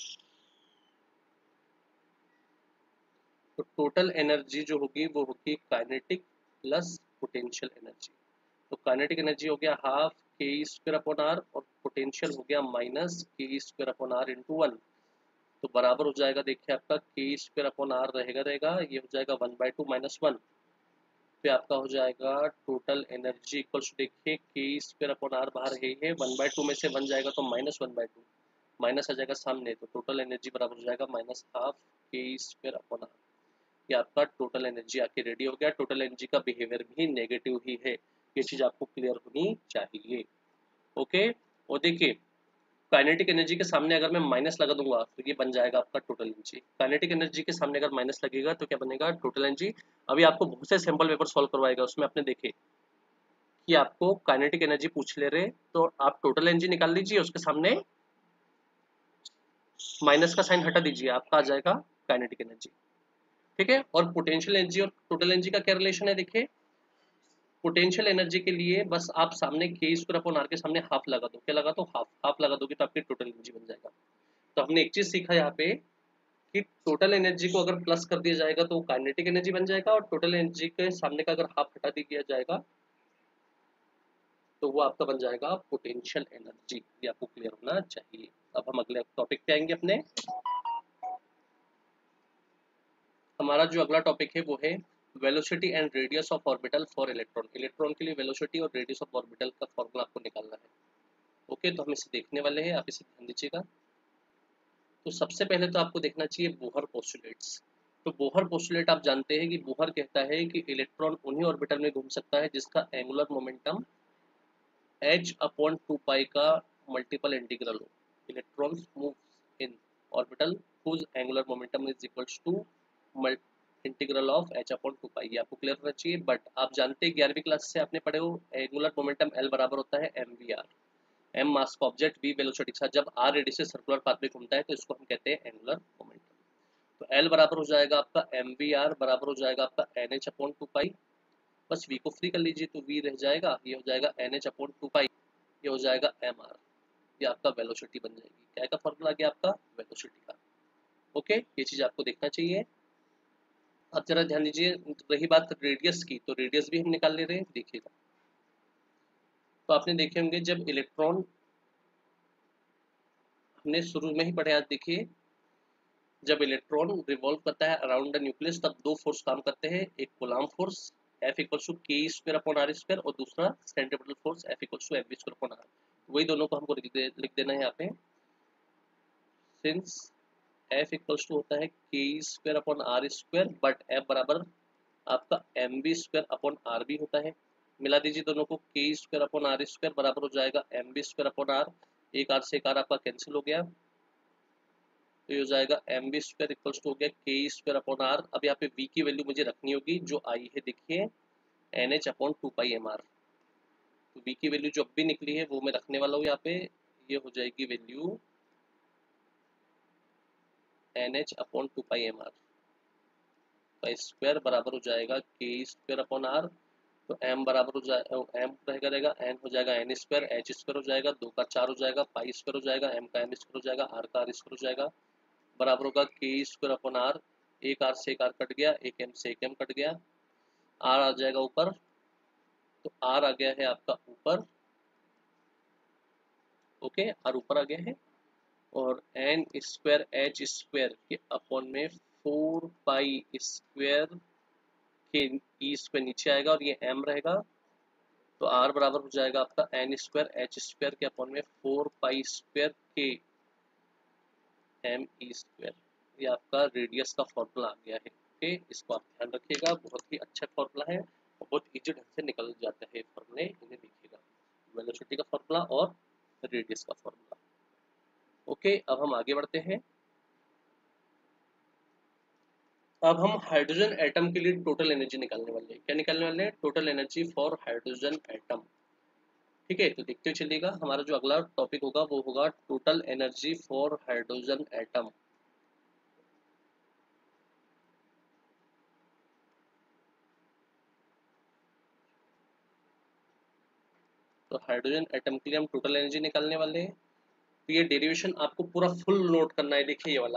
तो टोटल एनर्जी जो होगी वो होगी काइनेटिक प्लस पोटेंशियल एनर्जी। तो काइनेटिक एनर्जी हो गया half K square upon R और पोटेंशियल हो गया माइनस के स्क्वायर अपॉन आर इंटू 1, तो बराबर हो जाएगा देखिए आपका के स्क्वायर अपॉन आर रहेगा ये हो जाएगा 1/2 माइनस 1, फिर आपका हो जाएगा टोटल एनर्जी इक्वल्स देखिए के स्क्वायर अपॉन आर बाहर है 1/2 में से 1 जाएगा तो -1/2 माइनस आ जाएगा सामने, तो टोटल एनर्जी बराबर हो जाएगा minus half K square upon R. ये आपका टोटल एनर्जी आके रेडी हो गया। टोटल एनर्जी का बिहेवियर भी नेगेटिव ही है, ये चीज आपको क्लियर होनी चाहिए। ओके, और देखिए काइनेटिक एनर्जी के सामने अगर मैं माइनस लगा दूंगा तो ये बन जाएगा आपका टोटल एनर्जी। काइनेटिक एनर्जी के सामने अगर माइनस लगेगा तो क्या बनेगा, टोटल एनर्जी। अभी आपको बहुत से सैंपल पेपर सॉल्व करवाएगा, उसमें आपने देखे कि आपको काइनेटिक एनर्जी पूछ ले रहे, तो आप टोटल एनर्जी निकाल लीजिए, उसके सामने माइनस का साइन हटा दीजिए, आपका आ जाएगा काइनेटिक एनर्जी। ठीक है, और पोटेंशियल एनर्जी और टोटल एनर्जी का क्या रिलेशन है, देखिए पोटेंशियल एनर्जी के लिए बस आप सामने के स्क्वायर अपॉन आर के सामने हाफ लगा दो, क्या लगा दो, हाफ, हाफ लगा दोगे तो आपकी टोटल एनर्जी बन जाएगा। तो हमने एक चीज सीखा यहाँ पे कि टोटल एनर्जी को अगर प्लस कर दिया जाएगा तो काइनेटिक एनर्जी बन जाएगा, और टोटल एनर्जी के सामने का अगर हाफ हटा दिया जाएगा तो वो आपका बन जाएगा पोटेंशियल एनर्जी। ये आपको क्लियर होना चाहिए। अब हम अगले टॉपिक पे आएंगे अपने। हमारा जो अगला टॉपिक है वो है velocity and radius of orbital for electron. Electron के लिए वेलोसिटी और रेडियस ऑफ ऑर्बिटल का फॉर्मूला आपको निकालना है। ओके, तो हम इसे देखने वाले हैं, आप इसे ध्यान दीजिएगा। तो सबसे पहले तो आपको देखना चाहिए बोहर पोस्टुलेट्स। तो बोहर पोस्टुलेट आप जानते हैं कि बोहर कहता है कि इलेक्ट्रॉन उन्हीं ऑर्बिटल में घूम सकता है जिसका angular momentum h upon 2 pi का मल्टीपल इंटीग्रल हो। Electrons move in orbital whose angular momentum is equals to integral of h upon 2 pi. ये आपको क्लियर होना चाहिए। बट आप जानते हैं 11वीं क्लास से आपने पढ़े हो एंगुलर मोमेंटम L बराबर होता है mvr, m मास का ऑब्जेक्ट, v वेलोसिटी के साथ जब r रेडियस से सर्कुलर पाथ में घूमता है तो इसको हम कहते हैं एंगुलर मोमेंटम। तो L बराबर हो जाएगा आपका mvr बराबर हो जाएगा आपका nh अपॉन 2 पाई, बस v को फ्री कर लीजिए तो v रह जाएगा, ये हो जाएगा nh अपॉन 2 पाई, ये हो जाएगा mr, ये आपका वेलोसिटी बन जाएगी। क्या का फॉर्मूला आ गया आपका, वेलोसिटी का। ओके, ये चीज आपको देखना चाहिए। अब जरा ध्यान दीजिए, रही बात रेडियस की, तो रेडियस भी हम निकाल ले रहे हैं, देखिएगा। तो आपने देखे होंगे जब इलेक्ट्रॉन, हमने शुरू में ही पढ़े, आज देखिए जब इलेक्ट्रॉन रिवॉल्व करता है अराउंड द न्यूक्लियस तब दो फोर्स काम करते हैं, एक Coulomb force F equals to K square upon R square और दूसरा centripetal force F equals to mv square upon R. वही दोनों को हमको लिख देना है यहाँ पे। सिंस F इक्वल्स टू होता है K square upon R square, but F बराबर आपका mv स्क्वायर अपॉन आर भी होता है। मिला दीजिए दोनों को, के स्क्वायर अपॉन आर स्क्वायर बराबर हो जाएगा mv स्क्वायर अपॉन आर, एक आर से एक आर आपका कैंसिल हो गया, तो ये हो जाएगा M B square equals to हो गया के स्क्वायर अपॉन आर। अब यहाँ पे वी की वैल्यू मुझे रखनी होगी जो आई है, देखिए एन एच अपॉन 2πmr। तो वी की वैल्यू जो अब भी निकली है वो मैं रखने वाला हूँ यहाँ पे, ये हो जाएगी value N H upon 2πmr का स्क्वायर बराबर हो जाएगा के स्क्वायर अपॉन आर। तो m बराबर हो जाएगा, m रहेगा n हो जाएगा n स्क्वायर, h स्क्वायर हो जाएगा, 2 का 4 हो जाएगा, पाई स्क्वायर हो जाएगा, m का m स्क्वायर हो जाएगा, r का r स्क्वायर हो जाएगा, बराबर होगा के स्क्वायर अपॉन आर। एक r से एक r कट गया, एक m से एक m कट गया, r आ जाएगा ऊपर, तो r आ गया है आपका ऊपर, ओके r ऊपर आ गया है। और n स्क्वायर h स्क्वायर के अपॉन में 4 पाई स्क्वायर के ई स्क्वायर नीचे आएगा और ये m रहेगा, तो r बराबर हो जाएगा आपका n स्क्वायर h स्क्वायर के अपॉन में 4 pi square K M E square. ये आपका रेडियस का फॉर्मूला आ गया है, ओके इसको आप ध्यान रखिएगा, बहुत ही अच्छा फॉर्मूला है और बहुत इजी ढंग से निकल जाता है फॉर्मूले, इन्हें देखिएगा, वेलोसिटी का फॉर्मूला और रेडियस का फॉर्मूला। ओके अब हम आगे बढ़ते हैं। अब हम हाइड्रोजन एटम के लिए टोटल एनर्जी निकालने वाले हैं। क्या निकालने वाले हैं? Total energy for hydrogen atom. ठीक है, तो देखते चलिएगा, हमारा जो अगला टॉपिक होगा वो होगा total energy for hydrogen atom. तो हाइड्रोजन एटम के लिए हम टोटल एनर्जी निकालने वाले हैं। तो ये डेरिवेशन आपको पूरा फुल नोट करना है, देखिए ये वाला,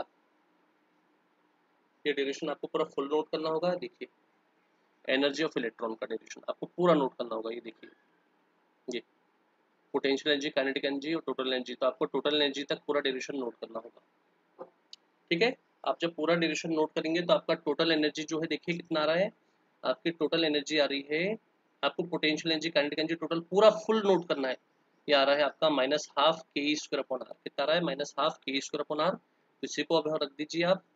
ये डेरिवेशन आपको पूरा फुल नोट करना होगा। देखिए एनर्जी ऑफ इलेक्ट्रॉन का डेरिवेशन आपको पूरा नोट करना होगा। ये देखिए, ये पोटेंशियल एनर्जी, काइनेटिक एनर्जी और टोटल एनर्जी, तो आपको टोटल एनर्जी तक पूरा डेरिवेशन नोट करना होगा। ठीक है, आप जब पूरा डेरिवेशन नोट करेंगे तो आपका टोटल एनर्जी जो है देखिए कितना आ रहा है, आपकी टोटल एनर्जी आ रही है, आपको potential energy, kinetic energy total पूरा फुल नोट करना है। ये आ रहा है आपका -12 के स्क्वायर अपॉन आर। कितना आ रहा है? -12 के स्क्वायर अपॉन आर। तो इसी को अब यहाँ रख दीजिए आप,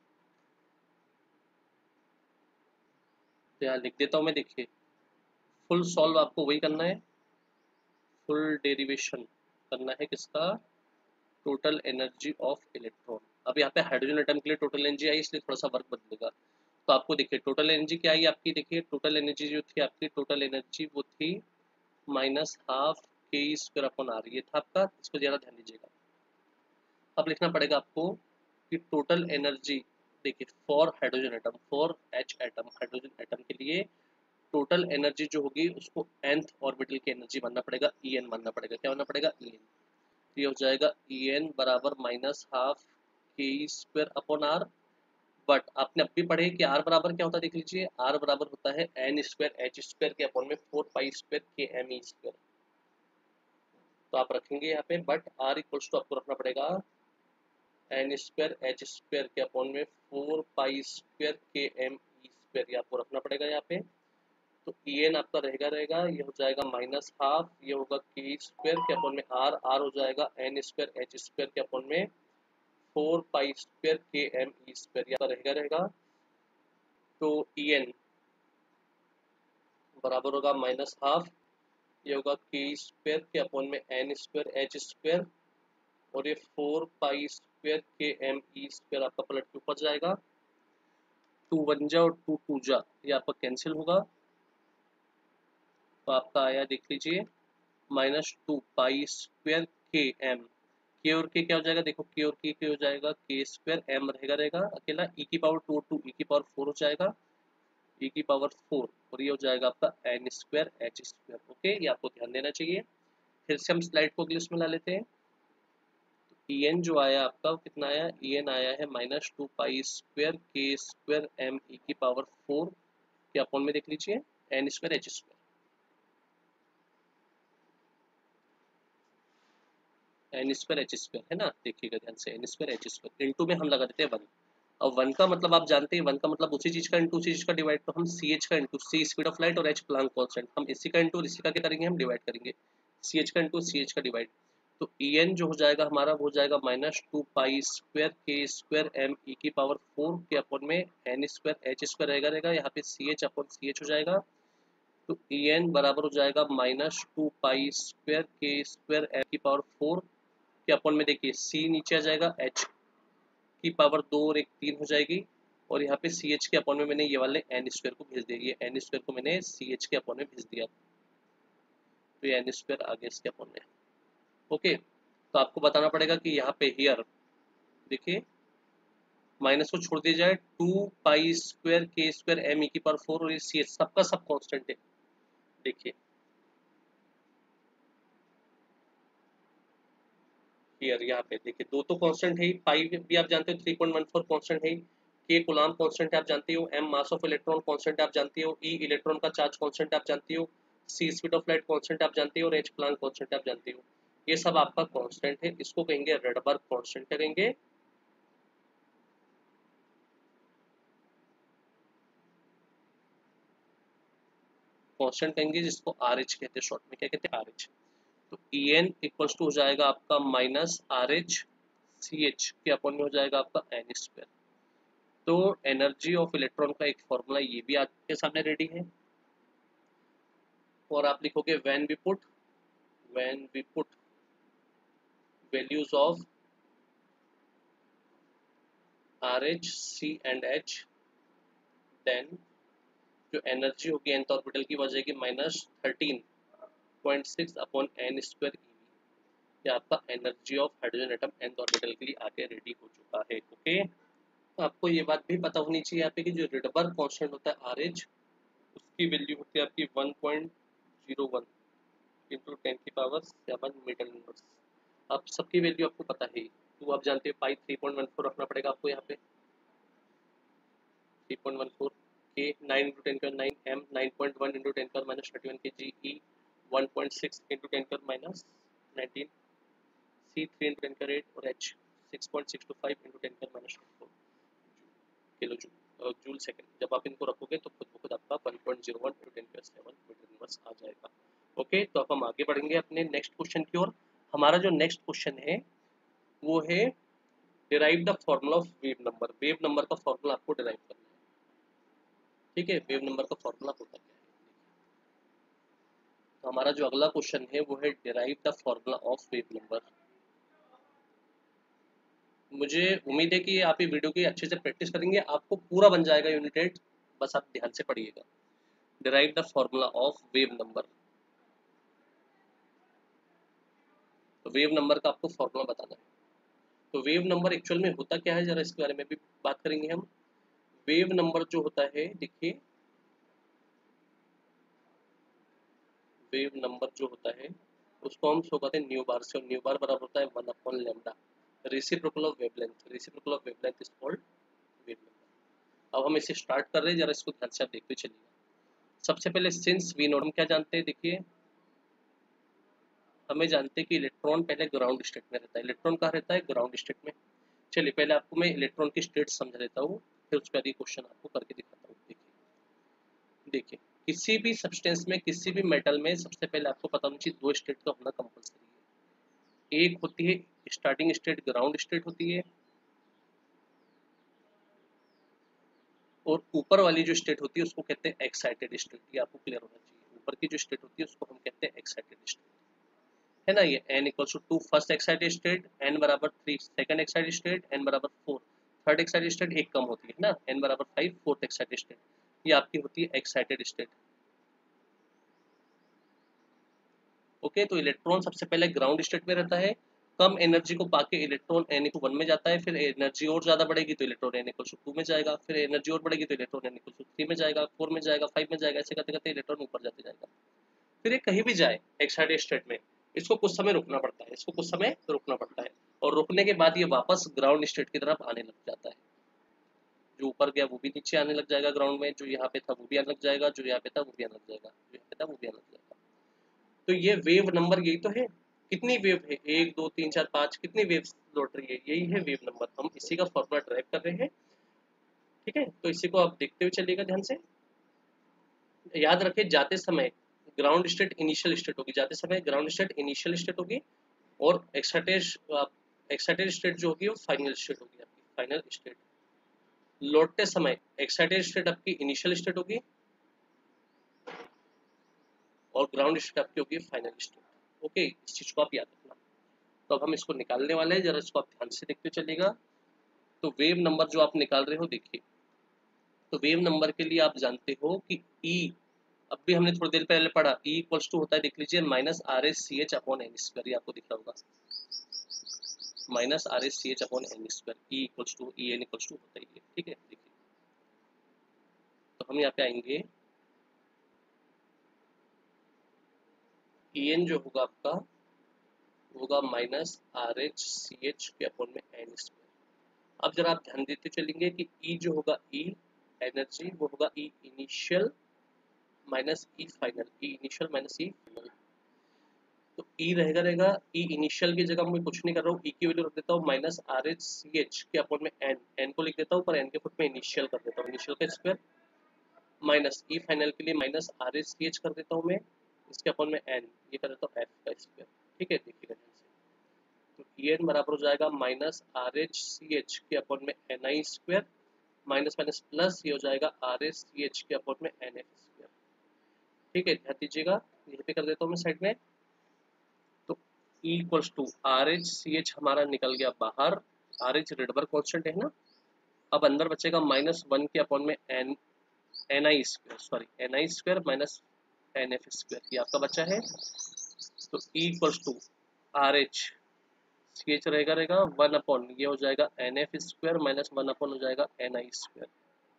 तो यहाँ लिख देता हूँ मैं, देखिए फुल सॉल्व आपको वही करना है, फुल डेरिवेशन करना है किसका? Total energy of electron. अब यहाँ पे हाइड्रोजन एटम के लिए टोटल एनर्जी आई, इसलिए थोड़ा सा वर्क बदलेगा। तो आपको देखिए टोटल एनर्जी क्या आई आपकी, देखिए टोटल एनर्जी जो थी आपकी, टोटल एनर्जी वो थी -12 के स्क्वायर अपॉन आर, ये था आपका, इसको ज़्यादा ध्यान दीजिएगा। अब लिखना पड़ेगा आपको कि टोटल एनर्जी, देखिए for hydrogen atom, for H atom, hydrogen atom के लिए टोटल एनर्जी जो होगी उसको nth ऑर्बिटल की एनर्जी मानना पड़ेगा, En मानना पड़ेगा। क्या मानना पड़ेगा? En। तो ये हो जाएगा En बराबर -12 के स्क्वायर अपॉन आर। बट आपने अब भी पढ़े कि आर बराबर क्या होता है, देख लीजिए, आर बराबर होता है n स्क्वायर एच स्क्वायर के अपॉन में 4 pi square K M E square. तो आप रखेंगे यहाँ पे, बट आर इक्वल्स टू आपको रखना पड़ेगा n स्क्वायर एच स्क्वायर के अपॉन में 4 pi square K M E square, ये आपको रखना पड़ेगा यहाँ पे। तो En आपका रहेगा, ये हो जाएगा -12, ये होगा के स्क्वायर के अपॉन में आर, आर हो जाएगा n स्क्वायर एच स्क्वायर के अपॉन में 4 pi square K M E square, ये रहेगा। तो En बराबर होगा -12, ये होगा के स्क्वायर के अपॉन में n स्क्वायर एच स्क्वायर, और ये 4 pi square K M E square आपका पलट के ऊपर जाएगा। 2 1 जा और 2 2 जा, ये आपका कैंसिल होगा, तो आपका आया देख लीजिए -2 पाई स्क्वायर के एम। के और के क्या हो जाएगा, देखो के और के हो जाएगा के स्क्वायर, एम रहेगा अकेला, ई की पावर 2 2 ई की पावर 4 हो जाएगा, ई की पावर 4, और ये हो जाएगा आपका n square H square. Okay, ये आपको ध्यान देना चाहिए। फिर से हम स्लाइड को अगले उसमें ला लेते हैं। En जो आया आपका कितना आया, En आया है -2 pi square K square M E की पावर 4 के अपॉन में देख लीजिए n square H square, N square H square है ना, देखिएगा ध्यान से, N square H square into में हम लगा देते हैं 1। अब 1 का मतलब आप जानते हैं, 1 का मतलब उसी चीज का इंटू उसी चीज का डिवाइड, तो हम सी एच का into, C speed of light और एच प्लांक कांस्टेंट, हम इसी का इंटू इसी का क्या करेंगे, हम डिवाइड करेंगे, सी एच का इंटू सी एच का डिवाइड। तो ई एन जो हो जाएगा हमारा वो हो जाएगा -2 pi square K square M E की पावर 4 के अपॉन में एन स्क्वायर एच स्क्वायर रहेगा, यहाँ पे C H upon C H हो जाएगा। तो ई एन बराबर हो जाएगा -2 pi square K square M की पावर 4 के अपॉन में देखिए C नीचे आ जाएगा, H की पावर 2 और एक 3 हो जाएगी, और यहाँ पे CH के अपॉन में मैंने ये वाले n स्क्वायर को भेज दिया, ये n स्क्वायर को मैंने CH के अपॉन में भेज दिया, तो ये n स्क्वायर आ गया इसके अपॉन में। ओके, तो आपको बताना पड़ेगा कि यहाँ पे हियर देखिए माइनस को छोड़ दिया जाए, 2 pi square k square m e की पावर 4 और ये CH सबका सब कांस्टेंट है। देखिए हियर यहाँ पे देखिए दो तो कांस्टेंट है ही, पाई भी आप जानते हो 3.14 कांस्टेंट है ही, k कूलम्ब कांस्टेंट है आप जानते हो, m mass of electron constant आप जानते हो, e इलेक्ट्रॉन का चार्ज कांस्टेंट आप जानते हो, c speed of light constant आप जानते हो और h प्लैंक कांस्टेंट आप जानते हो। ये सब आपका कांस्टेंट है, इसको कहेंगे रडबर्ग कांस्टेंट करेंगे। कांस्टेंट कहेंगे जिसको RH कहते हैं, शॉर्ट में क्या कहते हैं, RH। तो En इक्वल्स टू हो जाएगा आपका माइनस RH CH के अपॉन में हो जाएगा आपका n स्क्वायर। तो एनर्जी ऑफ इलेक्ट्रॉन का एक फॉर्मूला ये भी आपके सामने रेडी है, और आप लिखोगे when we put values of RH C and H, then जो एनर्जी होगी nth ऑर्बिटल की वजह की -13.6 अपॉन n स्क्वायर EV, ये आपका energy of hydrogen atom nth orbital के लिए आके रेडी हो चुका है। ओके, तो आपको ये बात भी पता होनी चाहिए यहाँ पे कि जो रिडबर्ग कांस्टेंट होता है RH, उसकी वैल्यू होती है आपकी 1.01 इंटू 10 की पावर 7 मीटर इनवर्स। आप सबकी वैल्यू आपको पता है, तो आप जानते हैं पाई 3.14 रखना पड़ेगा आपको यहाँ पे, 3.14 के 9 इंटू 10 का 9 m 9.1 इंटू 10 का माइनस 31 के जी ई 1.6 इंटू 10 का माइनस 19 सी 3 इंटू 10 का 8 और एच 6.625 इंटू 10 का माइनस 24 किलो जूल सेकंड। जब आप इनको रखोगे तो खुद ब खुद आपका 1.01 इंटू 10 का 7 मीटर इनवर्स आ जाएगा। ओके, तो अब हम आगे बढ़ेंगे अपने नेक्स्ट क्वेश्चन की ओर। हमारा जो नेक्स्ट क्वेश्चन है वो है derive the formula of wave number. Wave number का फॉर्मूला आपको डिराइव करना है, ठीक है। वेव नंबर का फॉर्मूला होता क्या है, तो हमारा जो अगला क्वेश्चन है वो है derive the formula of wave number. मुझे उम्मीद है कि आप ये वीडियो की अच्छे से प्रैक्टिस करेंगे, आपको पूरा बन जाएगा यूनिट 8, बस आप ध्यान से पढ़िएगा। Derive the formula of wave number, तो वेव नंबर का आपको फॉर्मूला बताना है। तो वेव नंबर एक्चुअल में होता क्या है, जरा इसके बारे में भी बात करेंगे हम। वेव नंबर जो होता है, देखिए वेव नंबर जो होता है उसको हम शो करते हैं न्यू बार से, और न्यू बार बराबर होता है 1 upon lambda, reciprocal of wavelength. Reciprocal of wavelength is called wave number. अब हम इसे स्टार्ट कर रहे हैं, जरा इसको ध्यान से आप देखते चलिएगा। सबसे पहले सिंस वी नोट, हम क्या जानते हैं, देखिए हमें जानते हैं कि इलेक्ट्रॉन पहले ग्राउंड स्टेट में रहता है। इलेक्ट्रॉन कहाँ रहता है, ग्राउंड स्टेट में। चलिए पहले आपको मैं इलेक्ट्रॉन की स्टेट समझा देता हूँ, फिर उसके बाद ये क्वेश्चन आपको करके दिखाता हूँ। देखिए किसी भी सब्सटेंस में, किसी भी मेटल में सबसे पहले आपको पता होना चाहिए दो स्टेट का होना कंपलसरी है। एक होती है स्टार्टिंग स्टेट, ग्राउंड स्टेट होती है, और ऊपर वाली जो स्टेट होती है उसको कहते हैं एक्साइटेड स्टेट। ये आपको क्लियर होना चाहिए, ऊपर की जो स्टेट होती है उसको हम कहते हैं एक्साइटेड स्टेट, है ना। ये n equals to 2 first excited state, n बराबर 3 सेकंड एक्साइटेड स्टेट, n बराबर 4 थर्ड एक्साइटेड स्टेट, एक कम होती है ना, n बराबर 5 फोर्थ एक्साइटेड स्टेट। ये आपकी होती है एक्साइटेड स्टेट। ओके, तो इलेक्ट्रॉन सबसे पहले ग्राउंड स्टेट में रहता है, कम एनर्जी को पाके इलेक्ट्रॉन n इक्वल 1 में जाता है, फिर एनर्जी और ज्यादा बढ़ेगी तो इलेक्ट्रॉन n इक्वल 2 में जाएगा, फिर एनर्जी और बढ़ेगी तो इलेक्ट्रॉन n इक्वल 3 में जाएगा, 4 में जाएगा, 5 में जाएगा, ऐसे करते करते इलेक्ट्रॉन ऊपर जाते जाएगा। फिर ये कहीं भी जाए एक्साइटेड स्टेट में, इसको कुछ समय रुकना पड़ता है, इसको कुछ समय रुकना पड़ता है, और रुकने के बाद ये वापस ग्राउंड स्टेट की तरफ आने लग जाता है। जो ऊपर गया वो भी नीचे आने लग जाएगा ग्राउंड में, जो यहाँ पे था वो भी आने लग जाएगा, जो यहाँ पे था वो भी आने लग जाएगा, जो यहाँ पे था वो भी आने लग जाएगा। तो ये वेव नंबर यही तो है। कितनी वेव है, 1 2 3 4 5, कितनी वेव लौट रही है, यही है वेव नंबर। हम इसी का फॉर्मूला ड्राइव कर रहे हैं, ठीक है। तो इसी को आप देखते हुए चलिएगा ध्यान से। याद रखिए जाते समय ग्राउंड स्टेट इनिशियल स्टेट होगी, जाते समय ग्राउंड स्टेट इनिशियल स्टेट होगी, और एक्साइटेड स्टेट जो होगी वो फाइनल स्टेट होगी, आपकी फाइनल स्टेट। लौटते समय एक्साइटेड स्टेट आपकी इनिशियल स्टेट होगी, और ग्राउंड स्टेट आपकी होगी फाइनल स्टेट। ओके, इस चीज को आप याद रखना। तो अब हम इसको निकालने वाले हैं, जरा इसको आप ध्यान से देखते चलिएगा। तो वेव नंबर जो आप निकाल रहे हो देखिए, तो वेव नंबर के लिए आप जानते हो कि ई, अब भी हमने थोड़ी देर पहले पढ़ा, ई इक्वल्स टू होता है, देख लीजिए, minus R S C H upon N square, ये आपको दिख रहा होगा, minus R S C H upon N square, E equals to E N equals to होता है, ठीक है। देखिए तो हम यहाँ पे आएंगे, ई एन जो होगा आपका होगा minus R H C H के अपॉन में एन स्क्वायर। अब जरा आप ध्यान देते चलेंगे कि ई जो होगा, ई एनर्जी, वो होगा E initial minus E final, E initial minus E final. तो ई रहेगा ई इनिशियल की जगह मैं कुछ नहीं कर रहा हूँ, ई की वैल्यू रख देता हूँ minus R H C H के अपॉन में एन, एन को लिख देता हूँ पर एन के फुट में इनिशियल कर देता हूँ, इनिशियल का स्क्वायर, माइनस ई फाइनल के लिए minus R H C H कर देता हूँ मैं, इसके अपॉन में एन, ये कर देता हूँ एफ का स्क्वायर, ठीक है। देखिएगा ध्यान से, तो ई एन बराबर हो जाएगा minus R H C H के अपॉन में N I square, minus minus plus ये हो जाएगा आर एच सी एच के अपॉन में एन एफ स्क्वायर, ठीक है। ध्यान दीजिएगा, यहीं पे कर देता हूँ मैं साइड में। तो E equals to R H C H हमारा निकल गया बाहर, आर एच रेडबर कॉन्स्टेंट है ना, अब अंदर बचेगा माइनस वन के अपॉन में N, N I square, sorry N I square minus N F square, ये आपका बचा है। तो E equals to R H C H रहेगा वन अपॉन, ये हो जाएगा N F square minus one upon हो जाएगा N I square.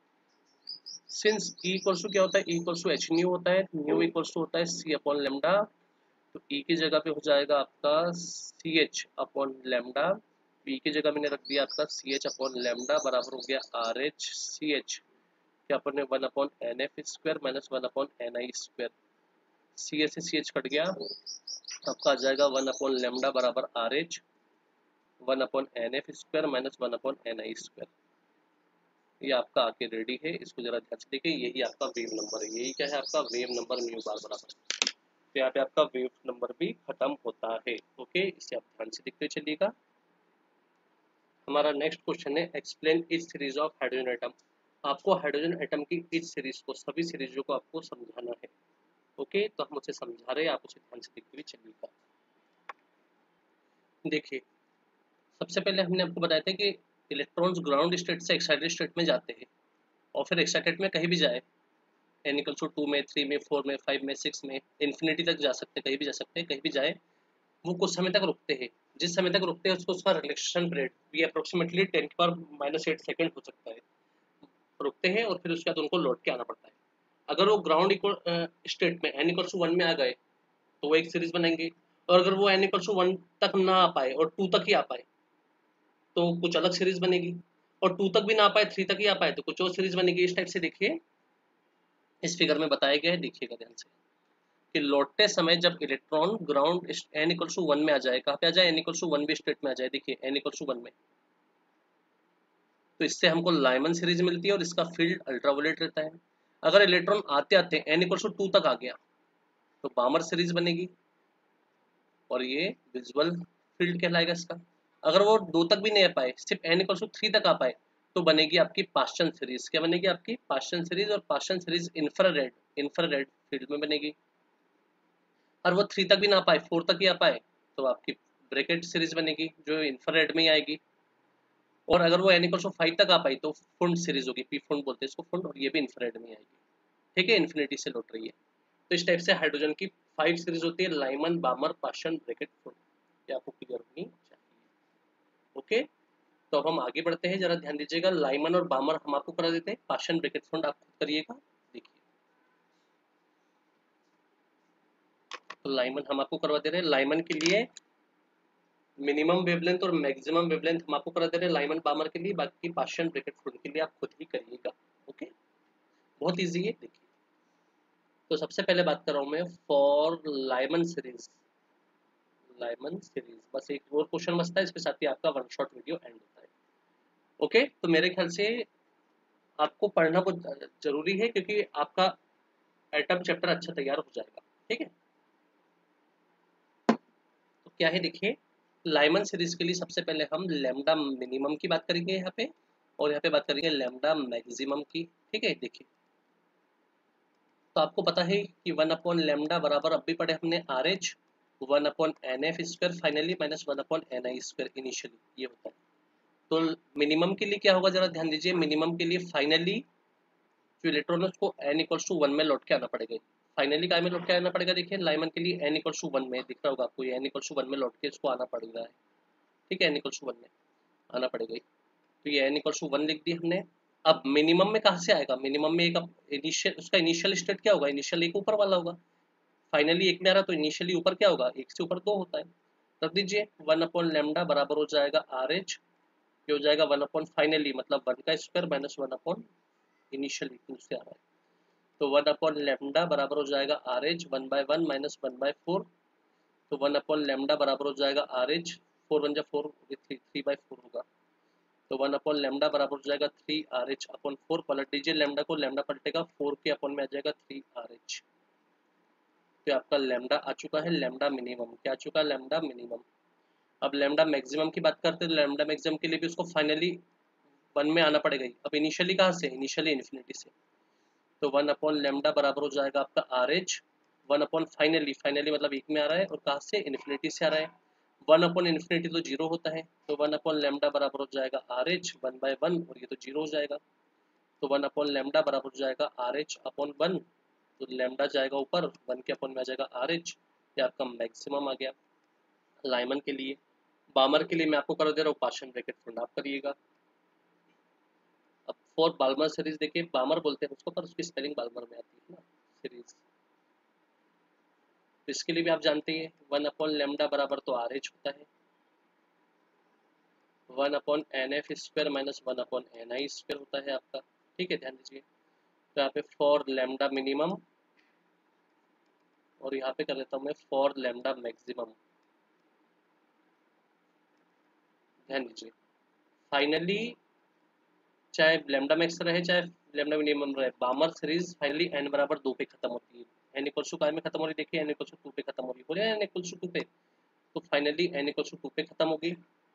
Since E equals to क्या होता है, E equals to H nu होता है, न्यू इक्वल्स टू होता है सी अपॉन लेमडा, तो ई की जगह पे हो जाएगा आपका C H upon lambda, E की जगह मैंने रख दिया आपका सी एच अपॉन लेमडा बराबर हो गया आर एच सी एच के अपॉन में one upon N F square minus one upon N I square, C H से सी एच कट गया, आपका आ जाएगा वन अपॉन लेमडा बराबर R H one upon N F square minus one upon N I square. ये आपका आके ready है, इसको जरा ध्यान से देखिए, यही आपका वेव नंबर है, यही क्या है आपका वेव नंबर म्यू बार बराबर। तो यहाँ पे आपका वेव नंबर भी खत्म होता है, ओके, इसे आप ध्यान से देखते चलिएगा। हमारा नेक्स्ट क्वेश्चन है, explain each series of hydrogen atom. आपको हाइड्रोजन एटम की इच सीरीज को, सभी सीरीजों को आपको समझाना है, ओके। तो हम उसे समझा रहे हैं, आप उसे ध्यान से देखते हुए चलिएगा। देखिए सबसे पहले हमने आपको बताया था कि इलेक्ट्रॉन्स ग्राउंड स्टेट से एक्साइटेड स्टेट में जाते हैं, और फिर एक्साइटेड में कहीं भी जाए, एन इक्वल टू 2 में, 3 में, 4 में, 5 में, 6 में, इन्फिनिटी तक जा सकते हैं, कहीं भी जा सकते हैं, कहीं भी जाए, वो कुछ समय तक रुकते हैं। जिस समय तक रुकते हैं उसको, उसका रिलेक्शन पीरियड भी अप्रोक्सीमेटली 10⁻⁸ सेकंड हो सकता है, रुकते हैं और फिर उसके बाद उनको लौट के आना पड़ता है। अगर वो ग्राउंड इक्वल स्टेट में एन इक्वल टू 1 में आ गए तो वो एक सीरीज बनाएंगे, और अगर वो एन इक्वल टू 1 तक ना आ पाए और 2 तक ही आ पाए तो कुछ अलग सीरीज बनेगी, और 2 तक भी ना आ पाए, 3 तक ही आ पाए तो कुछ और सीरीज बनेगी। इस टाइप से देखिए इस फिगर में बताया गया है, देखिएगा ध्यान से कि लौटते समय जब electron ground N equal to 1 में आ जाए, कहाँ पे आ जाए, एन इक्वल टू 1 भी स्टेट में आ जाए, देखिए एन इक्वल टू 1 में, तो इससे हमको लाइमन सीरीज मिलती है और इसका फील्ड अल्ट्रावोलेट रहता है। अगर इलेक्ट्रॉन आते आते एन इक्वल टू 2 तक आ गया तो बामर सीरीज बनेगी, और ये विजुअल फील्ड कहलाएगा इसका। अगर वो 2 तक भी नहीं आ पाए, सिर्फ एन इक्वल टू 3 तक आ पाए, तो बनेगी आपकी पास्चन सीरीज। क्या बनेगी आपकी पास्चन सीरीज, और Paschen series infrared, infrared field में बनेगी। और वो 3 तक भी ना पाए, 4 तक ही आ पाए, तो आपकी ब्रैकेट सीरीज बनेगी जो इंफ्रारेड में ही आएगी। और अगर वो एन इक्वल टू 5 तक आ पाई तो फुंड सीरीज होगी, पी फुंड बोलते हैं इसको, फुंड, और ये भी इंफ्रारेड में आएगी, ठीक है, इन्फिनिटी से लौट रही है। तो इस टाइप से हाइड्रोजन की 5 सीरीज होती है, Lyman, Balmer, Paschen, Brackett, Pfund, ये आपको क्लियर होनी चाहिए, ओके। तो अब हम आगे बढ़ते हैं, जरा ध्यान दीजिएगा, लाइमन और बामर हम आपको करा देते हैं, पास्चन, ब्रैकेट, फुंड आप खुद करिएगा। देखिए तो लाइमन हम आपको करवा दे रहे हैं, लाइमन के लिए मिनिमम वेवलेंथ और मैक्सिमम वेवलेंथ हम आपको करा दे रहे हैं लाइमन बामर के लिए, बाकी पास्चन, ब्रैकेट, फुंड के लिए आप खुद ही करिएगा, ओके, बहुत इजी है। देखिए तो सबसे पहले बात कर रहा हूँ मैं for Lyman series, Lyman series, बस एक और क्वेश्चन बचता है, इसके साथ ही आपका वन शॉट वीडियो एंड होता है, ओके। तो मेरे ख्याल से आपको पढ़ना बहुत जरूरी है, क्योंकि आपका एटम चैप्टर अच्छा तैयार हो जाएगा, ठीक है। तो क्या है देखिए, लाइमन सीरीज के लिए सबसे पहले हम लैम्डा मिनिमम की बात करेंगे यहाँ पे, और यहाँ पे बात करेंगे लैम्डा मैक्सिमम की, ठीक है। देखिए तो आपको पता है कि 1 अपॉन लैम्डा बराबर, अब भी पढ़े हमने, R H one upon N F square finally minus one upon N I square initially, ये होता है। तो मिनिमम के लिए क्या होगा, जरा ध्यान दीजिए, मिनिमम के लिए फाइनली जो इलेक्ट्रॉन है उसको n इक्वल्स टू 1 में लौट के आना पड़ेगा। फाइनली काय में लौट के आना पड़ेगा, देखिए लाइमन के लिए n इक्वल्स टू 1 में दिख रहा होगा आपको, ये n इक्वल्स टू 1 में लौट के इसको आना पड़ेगा है, ठीक है, n इक्वल्स टू 1 में आना पड़ेगा। तो ये n इक्वल्स टू 1 लिख दी हमने। अब मिनिमम में कहाँ से आएगा, मिनिमम में एक इनिशियल, उसका इनिशियल स्टेट क्या होगा, इनिशियल एक ऊपर वाला होगा, फाइनली एक में आ रहा तो इनिशियली ऊपर क्या होगा, एक से ऊपर 2 होता है। रख दीजिए 1 अपॉन लेमडा बराबर हो जाएगा आर एच, ये हो जाएगा 1 अपॉन फाइनली मतलब 1 का स्क्वायर माइनस 1 अपॉन इनिशियली 2 से आ रहा है, तो 1 अपॉन लेमडा बराबर हो जाएगा आर एच 1/1 माइनस 1/4, तो 1 अपॉन लेमडा बराबर हो जाएगा आर एच 4 1 जा 4 3/4 होगा, तो 1 अपॉन लेमडा बराबर हो जाएगा 3 आर एच अपॉन 4, पलट दीजिए लेमडा को, लेमडा पलटेगा 4 के अपॉन में आ जाएगा 3 आर एच। तो आपका लेमडा आ चुका है, लेमडा मिनिमम क्या आ चुका है, लेमडा मिनिमम। अब लेमडा मैक्सिमम की बात करते हैं, लेमडा मैक्सिमम के लिए भी उसको फाइनली 1 में आना पड़ेगा ही। अब इनिशियली कहाँ से, इनिशियली इन्फिनिटी से, तो 1 अपॉन लेमडा बराबर हो जाएगा आपका R H 1 upon finally, finally मतलब एक में आ रहा है और कहाँ से, इन्फिनिटी से आ रहा है, 1 अपॉन इन्फिनिटी तो जीरो होता है, तो 1 अपॉन लेमडा बराबर हो जाएगा आर एच 1/1 और ये तो जीरो हो जाएगा, तो 1 अपॉन लेमडा बराबर हो जाएगा आर एच अपॉन 1, तो लेमडा जाएगा ऊपर 1 के अपॉन में आ जाएगा आर एच, ये आपका मैक्सिमम आ गया लाइमन के लिए। बामर के लिए मैं आपको कर दे रहा हूँ पार्शियल ब्रैकेट फंड, आप करिएगा। अब फॉर बाल्मर सीरीज देखिए, बामर बोलते हैं उसको पर उसकी स्पेलिंग बाल्मर में आती है ना सीरीज, तो इसके लिए भी आप जानते हैं 1 अपॉन लेमडा बराबर तो आर एच होता है, 1 upon N F square minus 1 upon N I square होता है आपका, ठीक है, ध्यान दीजिए। तो यहाँ पे फॉर लेमडा मिनिमम और यहाँ पे कर लेता हूँ मैं फॉर लेमडा मैक्सिमम, ध्यान दीजिए। फाइनली चाहे लेमडा मैक्स रहे चाहे लेमडा मिनिमम रहे, बामर सीरीज फाइनली एन बराबर 2 पे खत्म होती है, एन इक्वल्स टू काय में खत्म हो रही है, देखिए एन इक्वल्स टू 2 पे खत्म हो रही है, बोले एन इक्वल्स टू 2 पे, तो फाइनली एन इक्वल्स टू 2 पे खत्म होगी।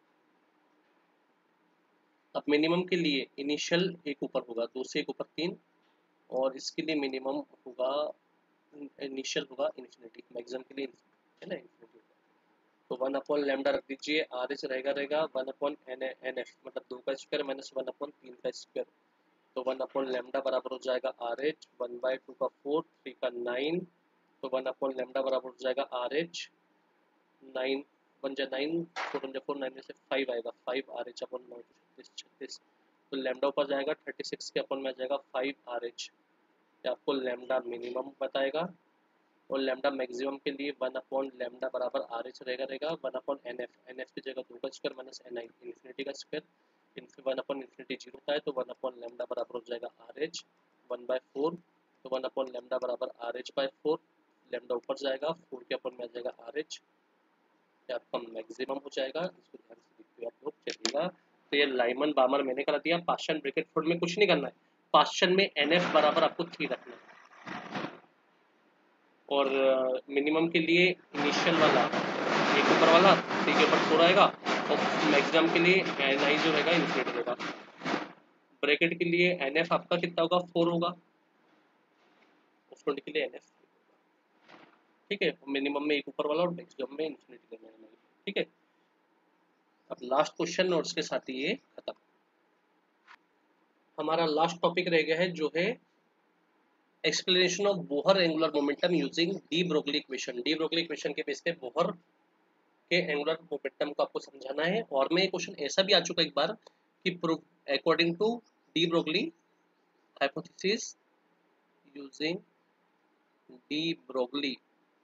अब मिनिमम के लिए इनिशियल एक ऊपर होगा, 2 से एक ऊपर 3, और इसके लिए मिनिमम होगा, इनिशियल होगा इन्फिनिटी, मैक्सिमम के लिए है ना इन्फिनिटी। तो 1 अपॉन लेमडा रख दीजिए, आर एच रहेगा 1 अपॉन एन एफ मतलब 2 का स्क्वायर माइनस 1 अपॉन 3 का स्क्वायर, तो 1 अपॉन लेमडा बराबर हो जाएगा आर एच 1/2 का 4 3 का 9, तो 1 अपॉन लेमडा बराबर हो जाएगा आर एच 9 1 जा 9 4 1 जा 4 9 में से 5 आएगा 5 आर एच अपॉन 9 36, तो लेमडा ऊपर जाएगा 36 के अपॉन में आ जाएगा 5 आर एच, ये आपको लेमडा मिनिमम बताएगा। और लेमडा मैक्सिमम के लिए 1 अपॉन लेमडा बराबर आर एच रहेगा 1 अपॉन एन एफ की जगह 2 का square minus N I infinity का स्क्वायर, 1 अपॉन इन्फिनिटी जीरो होता है, तो 1 अपॉन लेमडा बराबर हो जाएगा आर एच 1/4, तो 1 अपॉन लेमडा बराबर आर एच बाई 4, लेमडा ऊपर जाएगा 4 के अपॉन में आ जाएगा आर एच, ये आपका मैक्सिमम हो जाएगा, इसको ध्यान से देखिए आप लोग चलिएगा। तो ये लाइमन बामर मैंने करा दिया, पास्चन ब्रैकेट फुड में कुछ नहीं करना है, पास्चन में एन एफ बराबर आपको 3 रखना है, और मिनिमम के लिए इनिशियल वाला एक ऊपर वाला 3 के ऊपर 4 आएगा, और मैक्सिमम के लिए एन आई जो रहेगा इन्फिनिटी रहेगा। ब्रैकेट के लिए एन एफ आपका कितना होगा 4 होगा, और फ्रंट के लिए एन एफ, ठीक है, मिनिमम में एक ऊपर वाला और मैक्सिमम में इन्फिनिटी करना है, ठीक है। अब लास्ट क्वेश्चन और उसके साथ ही ये खत्म, हमारा लास्ट टॉपिक रह गया है जो है explanation of Bohr angular momentum using de Broglie equation. De Broglie equation के बेस पे बोहर के एंगुलर मोमेंटम को आपको समझाना है, और में क्वेश्चन ऐसा भी आ चुका एक बार कि prove according to de Broglie hypothesis using de Broglie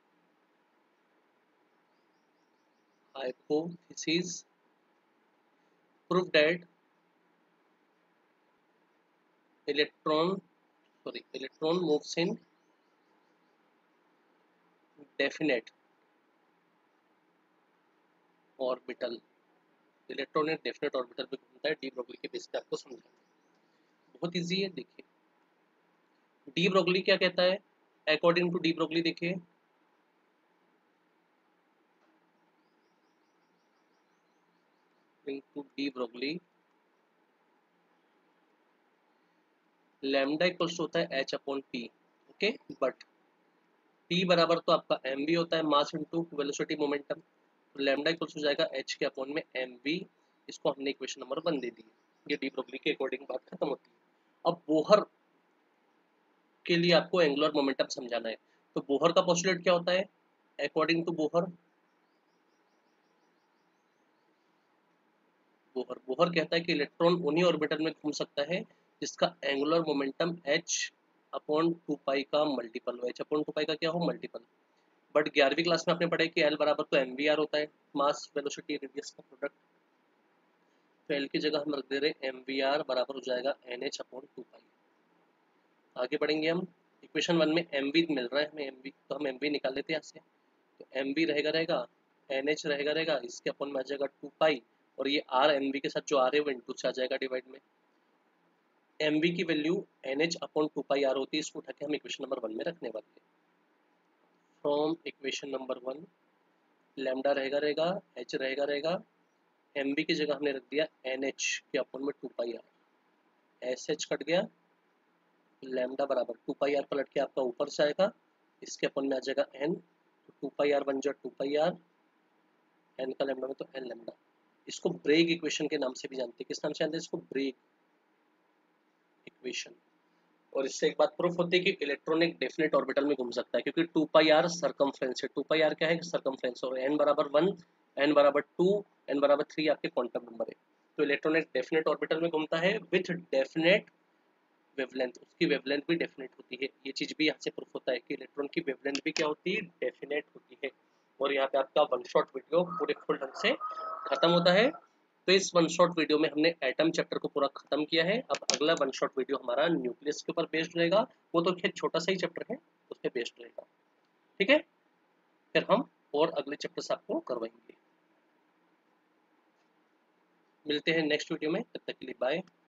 hypothesis prove that electron moves in definite orbital, electron एक डेफिनेट ऑर्बिटल पे घूमता है, डी ब्रोगली के बेस पे आपको समझाना है, बहुत इजी है। देखिए डी ब्रोगली क्या कहता है, अकॉर्डिंग टू डी ब्रोगली देखिए to de Broglie lambda equals होता है H upon P, okay, but P बराबर तो आपका mv होता है मास इनटू वेलोसिटी मोमेंटम, तो लैम्डा इक्वल्स हो जाएगा h के अपॉन में mv। इसको हमने इक्वेशन नंबर 1 दे दी है। ये डी ब्रोगली के अकॉर्डिंग बात खत्म होती है। अब बोहर के लिए आपको एंगुलर मोमेंटम समझाना है। तो बोहर का पोस्टुलेट क्या होता है? अकॉर्डिंग टू बोहर, बोहर कहता है कि इलेक्ट्रॉन उन्हीं ऑर्बिटल में घूम सकता है जिसका angular momentum h upon 2 pi का मल्टीपल हो। h अपॉन 2 पाई का क्या हो? मल्टीपल। बट 11वीं क्लास में आपने पढ़ा है कि L बराबर तो mvr होता है, मास वेलोसिटी रेडियस का प्रोडक्ट। तो L की जगह हम रख दे रहे हैं mvr बराबर हो जाएगा nh अपॉन 2 पाई। आगे बढ़ेंगे हम, इक्वेशन 1 में mv मिल रहा है हमें, mv तो हम mv निकाल लेते हैं यहाँ से। तो mv रहेगा nh रहेगा इसके अपॉन में आ जाएगा 2 पाई, और ये r mv के साथ जो r है वो इनटू से आ जाएगा डिवाइड में। mv की value nh upon 2 pi r होती है, इसको उठा के हम इक्वेशन नंबर 1 में रखने वाले हैं। फ्रॉम इक्वेशन नंबर 1 लैम्डा रहेगा h रहेगा mv की जगह हमने रख दिया nh के अपॉन में 2 पाई r, sh कट गया, लैम्डा बराबर 2 पाई r पलट के आपका ऊपर से आएगा, इसके अपन में आ जाएगा n, तो 2 पाई r बन जाए 2 पाई r, n का लैम्डा में तो n लैम्डा। इसको ब्रेग इक्वेशन के नाम से भी जानते हैं। किस नाम से जानते हैं इसको? Bragg equation. और इससे एक बात प्रूफ होती है कि इलेक्ट्रॉन एक डेफिनेट ऑर्बिटल में घूम सकता है, क्योंकि 2 पाई r सर्कमफ्रेंस है। 2 पाई r क्या है? सर्कमफ्रेंस। और n बराबर 1, n बराबर 2, n बराबर 3 आपके क्वांटम नंबर है। तो इलेक्ट्रॉन एक डेफिनेट ऑर्बिटल में घूमता है विथ डेफिनेट वेवलेंथ, उसकी वेवलेंथ भी डेफिनेट होती है। ये चीज भी यहाँ से प्रूफ होता है कि इलेक्ट्रॉन की वेवलेंथ भी क्या होती है? डेफिनेट होती है। और यहाँ पे आपका वन शॉट वीडियो पूरे फुल ढंग से खत्म होता है। तो इस वन शॉट वीडियो में हमने एटम चैप्टर को पूरा खत्म किया है। अब अगला वन शॉट वीडियो हमारा न्यूक्लियस के ऊपर बेस्ड रहेगा। वो तो खैर छोटा सा ही चैप्टर है, उस पर बेस्ड रहेगा। ठीक है, फिर हम और अगले चैप्टर से आपको करवाएंगे। मिलते हैं नेक्स्ट वीडियो में, तब तक के लिए बाय।